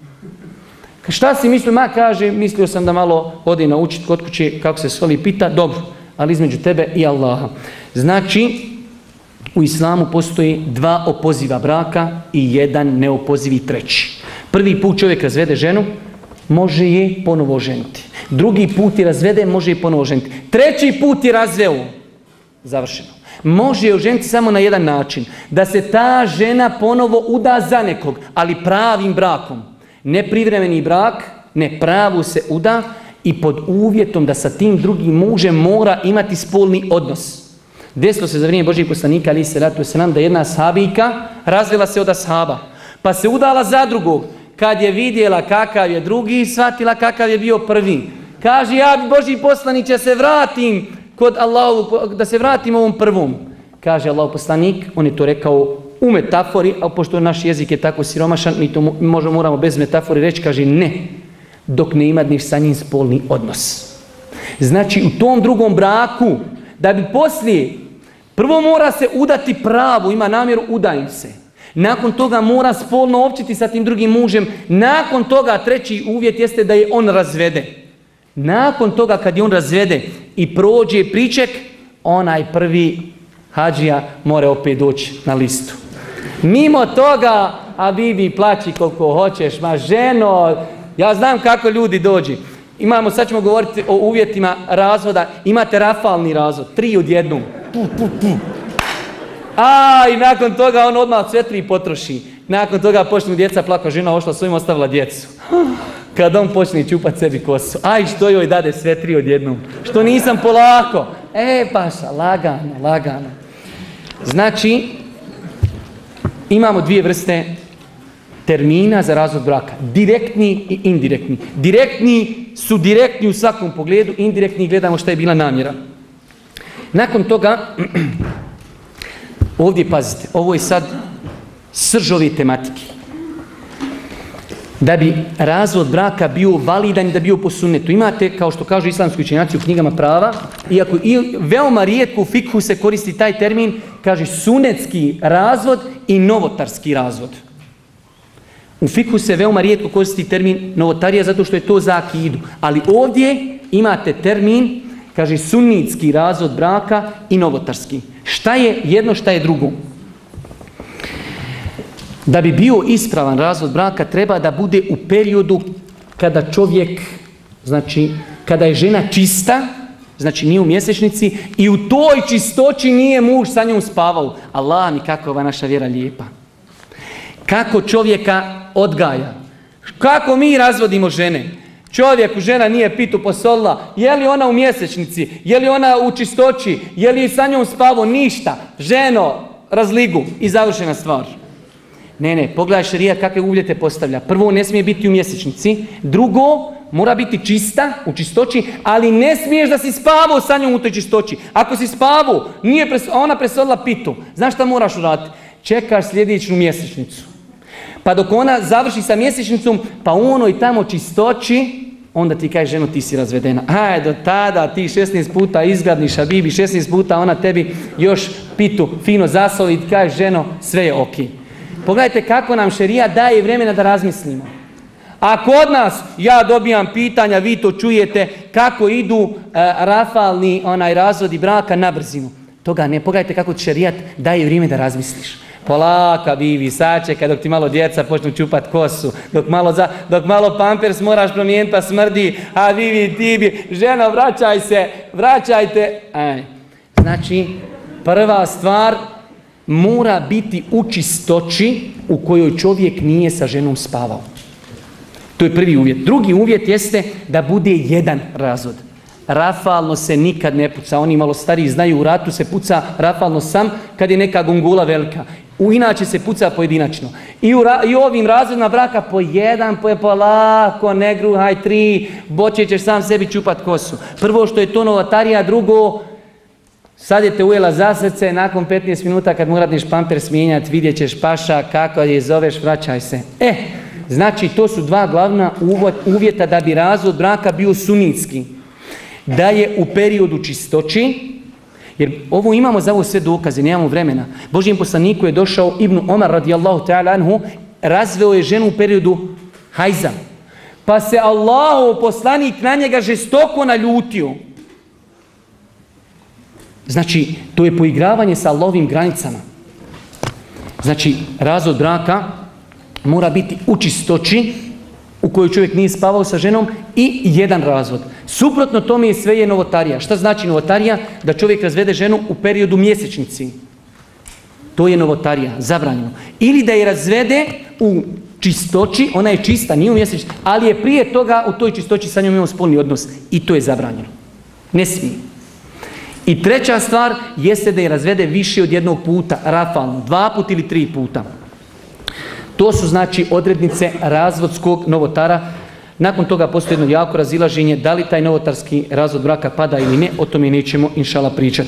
Šta si mislio? Ma kaže, mislio sam da malo ode naučiti kod kuće kako se soli pita. Dobro, ali između tebe i Allaha. Znači, u islamu postoji 2 opoziva braka i 1 neopozivi 3. Prvi put čovjek razvede ženu, može je ponovo ženiti. Drugi put je razvede, može je ponovo ženiti. 3. put je razveo. Završeno. Može je oženiti samo na jedan način. Da se ta žena ponovo uda za nekog, ali pravim brakom. Ne privremeni brak, ne pravu se uda i pod uvjetom da sa tim drugim mužem mora imati spolni odnos. Desilo se za vrijeme Božjeg poslanika, ali se ratu se nam da jedna ashabika razvela se od ashaba. Pa se udala za drugog. Kad je vidjela kakav je drugi, shvatila kakav je bio prvi. Kaže, ja bi Božji poslaniče se vratim kod Allahu, da se vratim ovom prvom. Kaže Allahu poslanik, on je to rekao u metafori, a pošto naš jezik je tako siromašan, mi to moramo bez metafori reći, kaže ne, dok ne imaš sa njim spolni odnos. Znači u tom drugom braku, da bi poslije, prvo mora se udati pravo, ima namjeru udajim se. Nakon toga mora spolno općiti sa tim drugim mužem. Nakon toga 3. uvjet jeste da je on razvede. Nakon toga kad je on razvede i prođe priček, onaj prvi hadžija mora opet doći na listu. Mimo toga, a bibi plaći koliko hoćeš, ma ženo, ja znam kako ljudi dođu. Sad ćemo govoriti o uvjetima razvoda. Imate rafalni razvod, 3 odjednom. I nakon toga on odmah sve 3 potroši. Nakon toga počne djeca plaka, žena ošla svojim, ostavila djecu. Kad on počne čupati sebi kosu. Što joj dade sve 3 odjednom? Što nisam polako? Paša, lagano. Znači, imamo 2 vrste termina za razvod braka. Direktni i indirektni. Direktni su direktni u svakom pogledu, indirektni gledamo šta je bila namjera. Nakon toga, ovdje pazite, ovo je sad srž ove tematike. da bi razvod braka bio validan i da bio po sunnetu. Imate, kao što kažu islamski učenjaci u knjigama prava, iako i veoma rijetko u fikhu se koristi taj termin, kaže sunnetski razvod i novotarski razvod. U fikhu se veoma rijetko koristi termin novotarija zato što je to za akidu. Ali ovdje imate termin, kaže sunnitski razvod braka i novotarski. Šta je jedno, šta je drugo? Da bi bio ispravan razvod braka treba da bude u periodu kada čovjek, znači kada je žena čista, znači nije u mjesečnici i u toj čistoći nije muž sa njom spavao. Allah mi kako je ova naša vjera lijepa. Kako čovjeka odgaja. Kako mi razvodimo žene. Čovjeku žena nije pitu posolila, je li ona u mjesečnici, je li ona u čistoći, je li sa njom spavao, ništa. Ženo, razligu i završena stvar. Ne, pogledaj šerijat kakve uvjete postavlja. Prvo, ne smije biti u mjesečnici. Drugo, mora biti čista, u čistoći, ali ne smiješ da si spavao sa njom u toj čistoći. Ako si spavao, a ona presolila pitu, znaš šta moraš uraditi? Čekaš sljedeću mjesečnicu. Pa dok ona završi sa mjesečnicom, pa u onoj tamo čistoći, onda ti kaže ženo ti si razvedena. Ajde, do tada ti 16 puta izgladniš, a bibi 16 puta ona tebi još pitu fino zasoli i ti kaže ženo sve je ok. Pogledajte kako nam šerijat daje vremena da razmislimo. A kod nas, ja dobijam pitanja, vi to čujete, kako idu rafalni razvodi braka na brzinu. Toga ne, pogledajte kako ti šerijat daje vrijeme da razmisliš. Polaka, bibi, sačekaj dok ti malo djeca počnu čupat kosu, dok malo pampers moraš promijeniti pa smrdi, a bibi, ti bi, ženo, vraćaj se, vraćajte. Znači, prva stvar, mora biti u čistoći u kojoj čovjek nije sa ženom spavao. To je prvi uvjet. Drugi uvjet jeste da bude jedan razvod. Rafalno se nikad ne puca. Oni malo stariji znaju, u ratu se puca rafalno sam kad je neka gungula velika. Inače se puca pojedinačno. I u ovim razvodima braka po jedan, polako, ne gruhaj, 3, boće ćeš sam sebi čupat kosu. Prvo što je to novotarija, drugo, sad je te ujela za srce, nakon 15 minuta kad moratiš pampers mijenjati, vidjet ćeš paša, kako je zoveš, vraćaj se. Znači to su dva glavna uvjeta da bi razvod braka bio sunitski. Da je u periodu čistoći, jer ovo imamo za ovo sve dokaze, nemamo vremena. Božjem poslaniku je došao Ibn Omar radijallahu ta'ala anhu, razveo je ženu u periodu hajza. Pa se Allahov poslanik na njega žestoko naljutio. Znači, to je poigravanje sa Allahovim granicama. Znači, razvod braka mora biti u čistoći u kojoj čovjek nije spavao sa ženom i jedan razvod. Suprotno tome je sve je novotarija. Šta znači novotarija? Da čovjek razvede ženu u periodu mjesečnici. To je novotarija, zabranjeno. Ili da je razvede u čistoći, ona je čista, nije u mjesečnici, ali je prije toga u toj čistoći sa njom imao spolni odnos. I to je zabranjeno. Ne smije. I treća stvar jeste da je razvede više od jednog puta, rafalno, 2 puta ili 3 puta. To su znači odrednice razvodskog novotara. Nakon toga postoji jedno jako razilaženje da li taj novotarski razvod braka pada ili ne, o tome nećemo inšala pričati.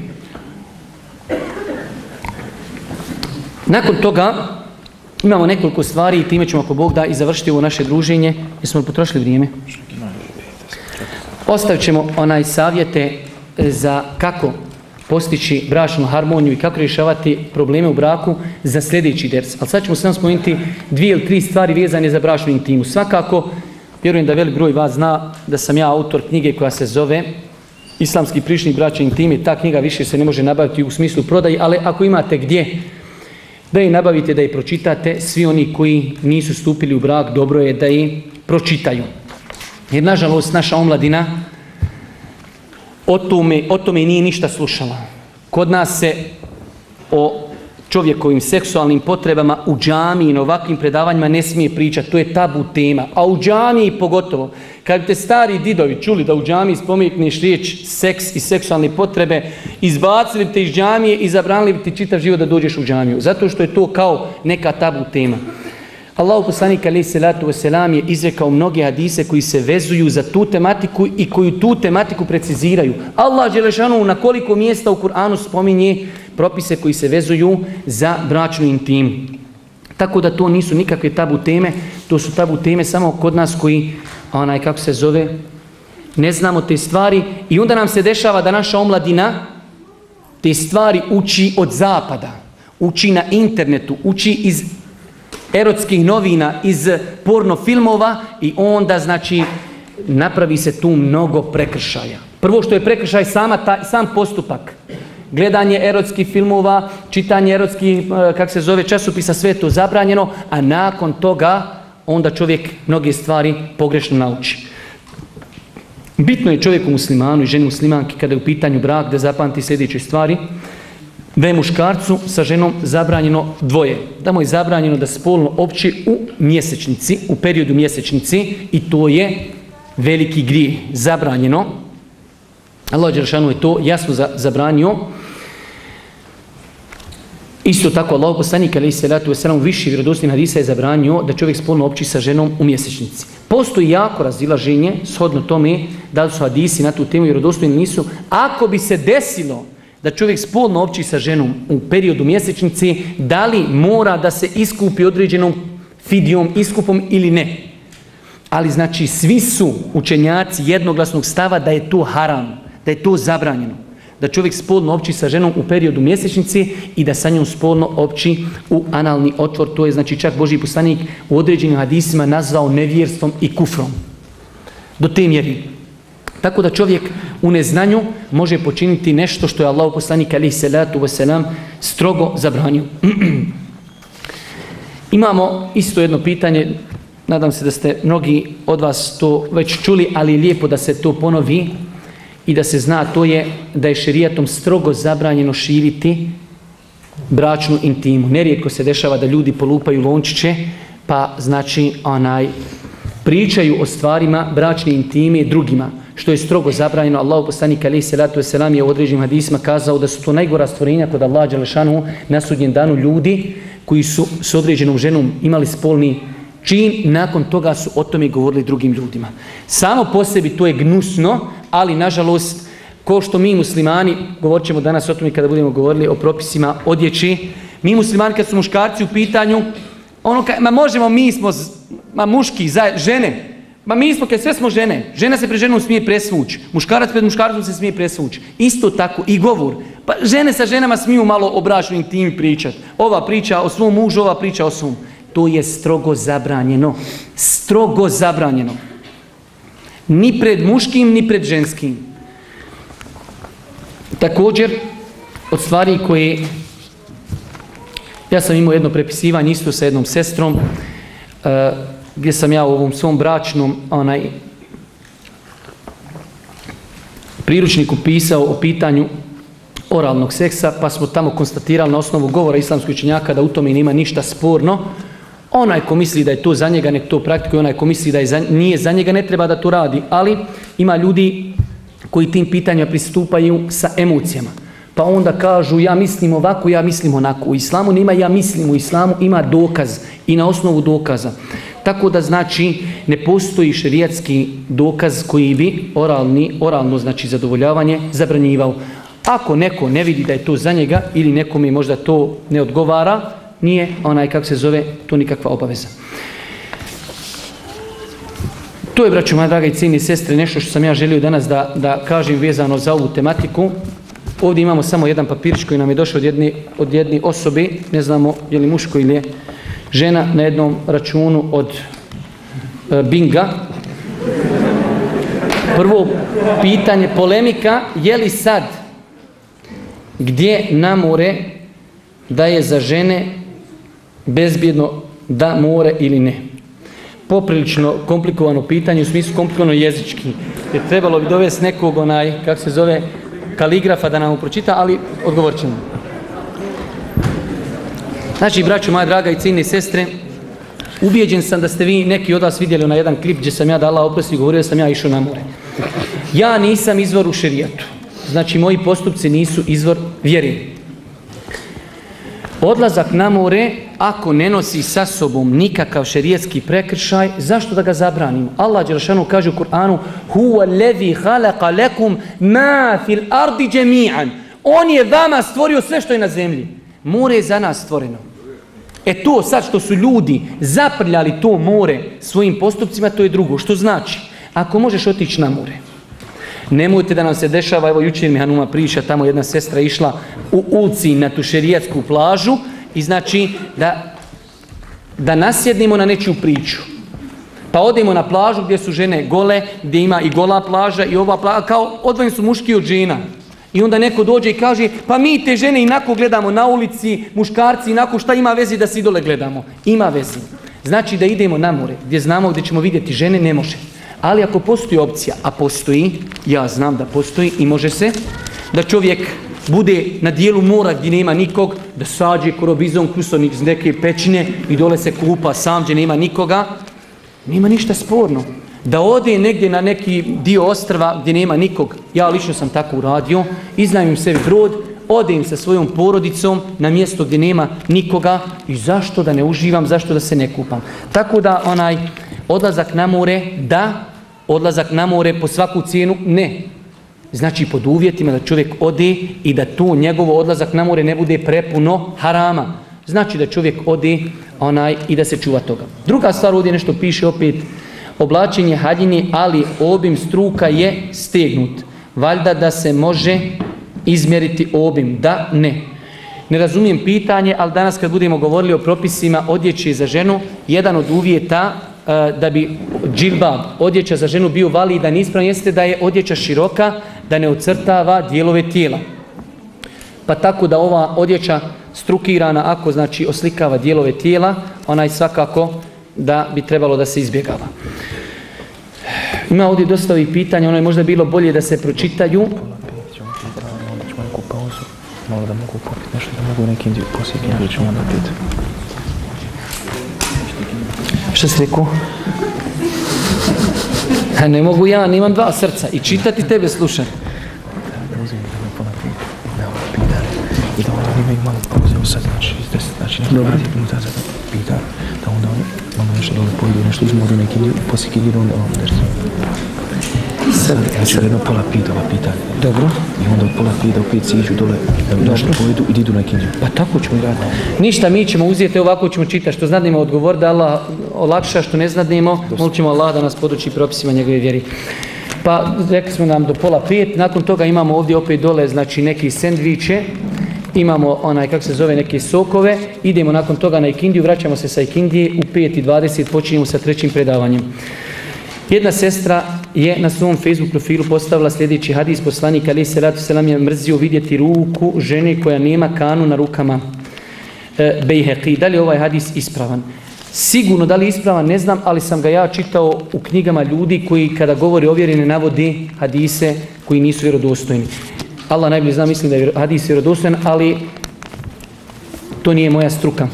Nakon toga imamo nekoliko stvari i time ćemo ako Bog da i završiti ovo naše druženje. Jesmo li potrošili vrijeme? Ostavit ćemo savjete za kako postići bračnu harmoniju i kako rješavati probleme u braku za sljedeći ders. Ali sad ćemo samo spomenuti 2 ili 3 stvari vezane za bračnu intimu. Svakako, vjerujem da velik broj vas zna da sam ja autor knjige koja se zove Islamski priručnik bračne intime. Ta knjiga više se ne može nabaviti u smislu prodaje, ali ako imate gdje da je nabavite, da je pročitate, svi oni koji nisu stupili u brak, dobro je da je pročitaju. Jer nažalost naša omladina o tome nije ništa slušala. Kod nas se o čovjekovim seksualnim potrebama u džamiji i na ovakvim predavanjima ne smije pričati. To je tabu tema. A u džamiji pogotovo. Kad te stari didovi čuli da u džamiji spomeneš riječ seks i seksualne potrebe, izbacili bi te iz džamije i zabranili bi ti čitav život da dođeš u džamiju. Zato što je to kao neka tabu tema. Allahu poslanik alejhi selatu vesselam je izrekao mnoge hadise koji se vezuju za tu tematiku i koji tu tematiku preciziraju. Allah dželešanu na koliko mjesta u Kur'anu spominje propise koji se vezuju za bračnu intimu. Tako da to nisu nikakve tabu teme, to su tabu teme samo kod nas koji, kako se zove, ne znamo te stvari i onda nam se dešava da naša omladina te stvari uči od zapada, uči na internetu, uči iz erotskih novina, iz porno filmova i onda znači napravi se tu mnogo prekršaja. Prvo što je prekršaj sam postupak. Gledanje erotskih filmova, čitanje erotskih, časopisa, sve je to zabranjeno, a nakon toga onda čovjek mnoge stvari pogrešno nauči. Bitno je čovjeku muslimanu i ženi muslimanki kada je u pitanju brak da zapamti sljedeće stvari. Da je muškarcu sa ženom zabranjeno dvoje. Da mu je zabranjeno da spolno opći u mjesečnici, u periodu mjesečnici i to je veliki grijeh. Zabranjeno. Allah dželešanu je to jasno zabranio. Isto tako Allah poslanik alejhi selatu vesselam u više vjerodostojnih hadisa je zabranio da čovjek spolno opći sa ženom u mjesečnici. Postoji jako razilaženje shodno tome da li su hadisi na tu temu vjerodostojni ili nisu. Ako bi se desilo da čovjek spolno opći sa ženom u periodu mjesečnici, da li mora da se iskupi određenom fidijom, iskupom ili ne. Ali znači svi su učenjaci jednoglasnog stava da je to haram, da je to zabranjeno. Da čovjek spolno opći sa ženom u periodu mjesečnici i da sa njom spolno opći u analni otvor. To je znači čak Božji poslanik u određenim hadisima nazvao nevjerstvom i kufrom. Do te mjeri. Tako da čovjek u neznanju može počiniti nešto što je Allah poslanik alejhi selatu vesselam strogo zabranio. Imamo isto jedno pitanje, nadam se da ste mnogi od vas to već čuli, ali je lijepo da se to ponovi i da se zna, to je da je šerijatom strogo zabranjeno širiti bračnu intimu. Nerijetko se dešava da ljudi polupaju lončiće, pa znači pričaju o stvarima bračne intime drugima, što je strogo zabranjeno. Allahu poslanik alejhi selatu vesselam je u određenim hadisima kazao da su to najgora stvorenja kod Allaha dželešanu na sudnjem danu ljudi koji su s određenom ženom imali spolni čin, nakon toga su o tome govorili drugim ljudima. Samo po sebi to je gnusno, ali nažalost, ko što mi muslimani, govorit ćemo danas o tome kada budemo govorili o propisima odjeći, mi muslimani kad su muškarci u pitanju, možemo, mi smo muški, žene, mi smo, kad sve smo žene, žena se pred ženom smije presvući, muškarac pred muškarcom se smije presvući. Isto tako i govor. Pa žene sa ženama smiju malo o bračnoj intimi pričati. Ova priča o svom mužu, ova priča o svom. To je strogo zabranjeno. Strogo zabranjeno. Ni pred muškim, ni pred ženskim. Također, od stvari koje... Ja sam imao jedno prepisivanje isto sa jednom sestrom, gdje sam ja u ovom svom bračnom priručniku pisao o pitanju oralnog seksa, pa smo tamo konstatirali na osnovu govora islamskih učenjaka da u tome nema ništa sporno. Onaj ko misli da je to za njega, nek to praktikuje, onaj ko misli da nije za njega, ne treba da to radi. Ali ima ljudi koji tim pitanjima pristupaju sa emocijama. Pa onda kažu ja mislim ovako, ja mislim onako. U islamu nema ja mislim, u islamu ima dokaz i na osnovu dokaza. Tako da znači ne postoji šerijatski dokaz koji bi oralno znači zadovoljavanje zabranjivao. Ako neko ne vidi da je to za njega ili nekome možda to ne odgovara, nije to nikakva obaveza. To je, braćo moja draga i cijenjene sestre, nešto što sam ja želio danas da kažem vezano za ovu tematiku. Ovdje imamo samo jedan papirić koji nam je došao od jedne osobe, ne znamo je li muško ili je žena, na jednom računu od Binga. Prvo pitanje, polemika, je li sad gdje na more da je za žene bezbjedno da more ili ne? Poprilično komplikovano pitanje, u smislu komplikovano jezički. Jer trebalo bi dovesti nekog kaligrafa da nam pročita, ali odgovorit ćemo. Znači, braćo moja draga i cijenjene sestre, ubijeđen sam da ste vi, neki od vas vidjeli na jedan klip gdje sam ja, da Allah oprosti, govorio da sam ja išao na more. Ja nisam izvor u šerijatu. Znači, moji postupci nisu izvor vjere. Odlazak na more, ako ne nosi sa sobom nikakav šerijatski prekršaj, zašto da ga zabranimo? Allah dželešanu kaže u Kur'anu: "Huwa allazi khalaqa lakum ma fil ardi jami'an." On je vama stvorio sve što je na zemlji. More je za nas stvoreno. To sad što su ljudi zaprljali to more svojim postupcima, to je drugo. Što znači? Ako možeš otići na more, nemojte da nam se dešava, evo jučer mi Hanuma priča, tamo jedna sestra išla u Ulci na tu šerijatsku plažu i znači da nasjednemo na nečiju priču. Pa odemo na plažu gdje su žene gole, gdje ima i gola plaža i ova plaža, kao odvojeni su muški od žena. I onda neko dođe i kaže, pa mi te žene inako gledamo na ulici, muškarci inako, šta ima vezi da se idole gledamo? Ima vezi. Znači da idemo na more, gdje znamo gdje ćemo vidjeti žene, ne može. Ali ako postoji opcija, a postoji, ja znam da postoji i može se, da čovjek bude na dijelu mora gdje nema nikog, da sađe korobizon krusovnik iz neke pećine i dole se kupa sam gdje nema nikoga, nema ništa sporno. Da ode negdje na neki dio ostrva gdje nema nikog, ja lično sam tako uradio, iznajmim sebi brod, odem sa svojom porodicom na mjesto gdje nema nikoga i zašto da ne uživam, zašto da se ne kupam. Tako da odlazak na more, da, odlazak na more po svaku cijenu, ne. Znači pod uvjetima da čovjek ode i da tu njegovo odlazak na more ne bude prepuno harama. Znači da čovjek ode i da se čuva toga. Druga stvar, ovdje nešto piše opet, oblačenje haljine, ali obim struka je stegnut. Valjda da se može izmjeriti obim, da, ne. Ne razumijem pitanje, ali danas kad budemo govorili o propisima odjeće za ženu, jedan od uvjeta da bi džilbab, odjeća za ženu, bio validan i ispravan, jeste da je odjeća široka, da ne ocrtava dijelove tijela. Pa tako da ova odjeća strukirana, ako znači oslikava dijelove tijela, svakako da bi trebalo da se izbjegava. Ima ovdje dosta ovih pitanja, je možda bilo bolje da se pročitaju. Malo da mogu popiti nešto, da mogu neki indiju poslije ili ćemo onda piti. Što si rekao? Ne mogu ja, nemam dva srca. I čitati tebe slušati. Da uzim da me pola piti, da ovo pita. I da onda imaju malo pauze, evo sad znači iz 10, znači nešto 20 minuta za da pita. Da onda oni malo nešto dole pojedu, nešto uzmoru neki indiju, poslije kidi onda ovo nešto. Znači jedno pola pitova pitanje. Dobro. I onda od pola pita opet si iđu dole, da nešto pojedu i idu na kindiju. Pa tako ćemo i raditi. Ništa, mi ćemo uzeti, ovako ćemo čitati, što znadnemo odgovor, da Allah olakša, što ne znadnemo, molit ćemo Allah da nas poduči propisima njegove vjeri. Pa rekli smo nam do pola 5, nakon toga imamo ovdje opet dole, znači neki sendviče, imamo neke sokove, idemo nakon toga na ikindiju, vraćamo se sa ikindije, u 5:20 počinjemo sa trećim predavanjem. Jedna sestra je na svom Facebook profilu postavila sljedeći hadis, poslanik alejhi selatu selam je mrzio vidjeti ruku žene koja nema kanu na rukama. Bejheqi, da li je ovaj hadis ispravan? Sigurno da li je ispravan ne znam, ali sam ga ja čitao u knjigama ljudi koji kada govori o vjeri ne navodi hadise koji nisu vjerodostojni. Allah najbolje zna, mislim da je hadis vjerodostojan, ali to nije moja struka.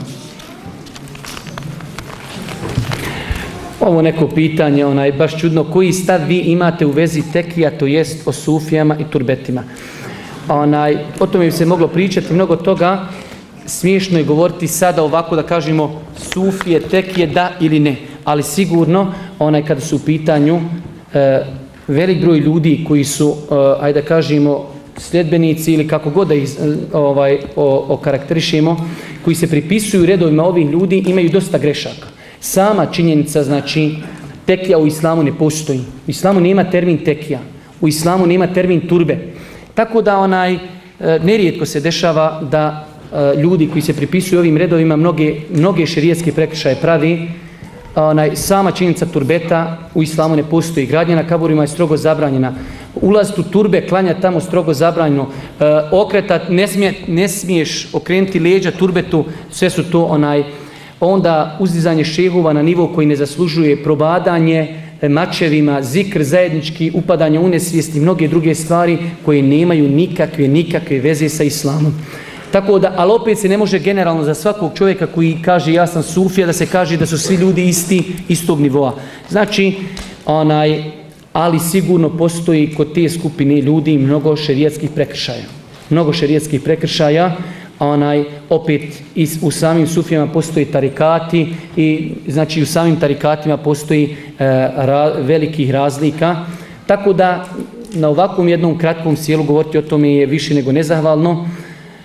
Ovo neko pitanje, baš čudno, koji stav vi imate u vezi tekija, to jest o sufijama i turbetima? O tome bi se moglo pričati mnogo toga, smiješno je govoriti sada ovako da kažemo sufije, tekije, da ili ne, ali sigurno kada su u pitanju velik broj ljudi koji su, ajde da kažemo, sljedbenici ili kako god da ih okarakterišemo, koji se pripisuju redovima ovih ljudi, imaju dosta grešaka. Sama činjenica, znači, tekija u islamu ne postoji. U islamu nema termin tekija. U islamu nema termin turbe. Tako da nerijetko se dešava da ljudi koji se pripisuju ovim redovima mnoge šerijetske prekršaje pravi. Sama činjenica turbeta u islamu ne postoji. Gradnja na kaburima je strogo zabranjena. Ulaz u turbe, klanja tamo strogo zabranjeno. Okretat, ne smiješ okrenuti leđa turbetu, sve su to onda uzdizanje šehova na nivo koji ne zaslužuje, probadanje mačevima, zikr zajednički, upadanje u nesvijest i mnoge druge stvari koje nemaju nikakve veze sa islamom. Tako da, ali opet se ne može generalno za svakog čovjeka koji kaže ja sam sufija, da se kaže da su svi ljudi istog nivoa. Znači, ali sigurno postoji kod te skupine ljudi mnogo šerijatskih prekršaja. Mnogo šerijatskih prekršaja, opet u samim sufijama postoji tarikati i znači u samim tarikatima postoji velikih razlika. Tako da na ovakvom jednom kratkom sjelu govoriti o tome je više nego nezahvalno.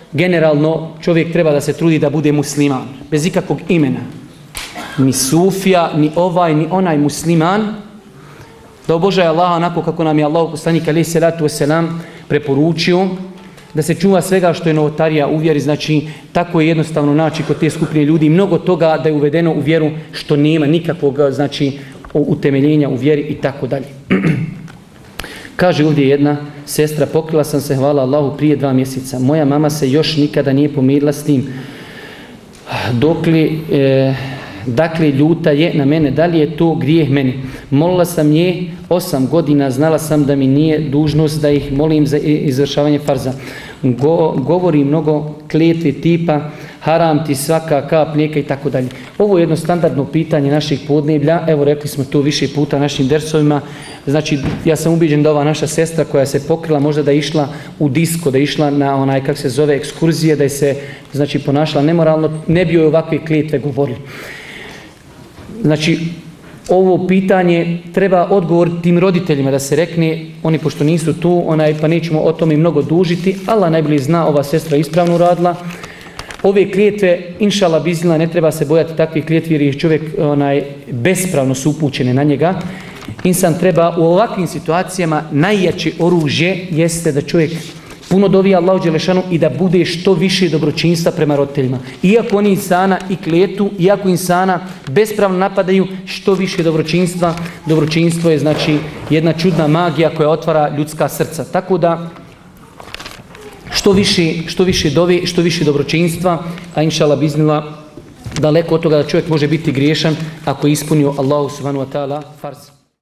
generalno čovjek treba da se trudi da bude musliman, bez ikakvog imena. Ni sufija, ni ovaj, ni onaj musliman, da obožaje Allaha onako kako nam je Allah poslanik alejhi selatu vesselam preporučio, da se čuva svega što je novotarija u vjeri, znači tako je jednostavno naći kod te skupine ljudi mnogo toga da je uvedeno u vjeru što nema nikakvog znači utemeljenja u vjeri i tako dalje. Kaže ovdje jedna sestra, pokrila sam se, hvala Allahu, prije 2 mjeseca. Moja mama se još nikada nije pomirila s tim. Dakle, ljuta je na mene, da li je to grijeh meni? Molila sam je 8 godina, znala sam da mi nije dužnost da ih molim za izvršavanje farza. Govori mnogo kletve tipa haram ti svaka kap mlijeka i tako dalje. Ovo je jedno standardno pitanje naših podneblja, evo rekli smo to više puta našim dersovima. Znači, ja sam ubiđen da ova naša sestra koja se pokrila, možda da je išla u disko, da je išla na onaj, kako se zove, ekskurzije, da je se znači ponašala nemoralno, ne bi joj ovakve kletve govorili. Znači, ovo pitanje treba odgovor tim roditeljima da se rekne, oni pošto nisu tu, pa nećemo o tome mnogo dužiti. Allah najbolje zna, ova sestra ispravno radila. Ove klijetve, inšala bizna, ne treba se bojati takvih klijetvi jer je čovjek bespravno su upućene na njega. Insan treba u ovakvim situacijama, najjače oružje jeste da čovjek puno dovi Allahu dželešanu i da bude što više dobročinstva prema roditeljima. Iako oni insana i kletu, iako insana bespravno napadaju, što više dobročinstva. Dobročinstvo je znači jedna čudna magija koja otvara ljudska srca. Tako da što više dovi, što više dobročinstva, a inšala biznila daleko od toga da čovjek može biti griješan ako je ispunio Allahu subhanahu wa ta'ala farz.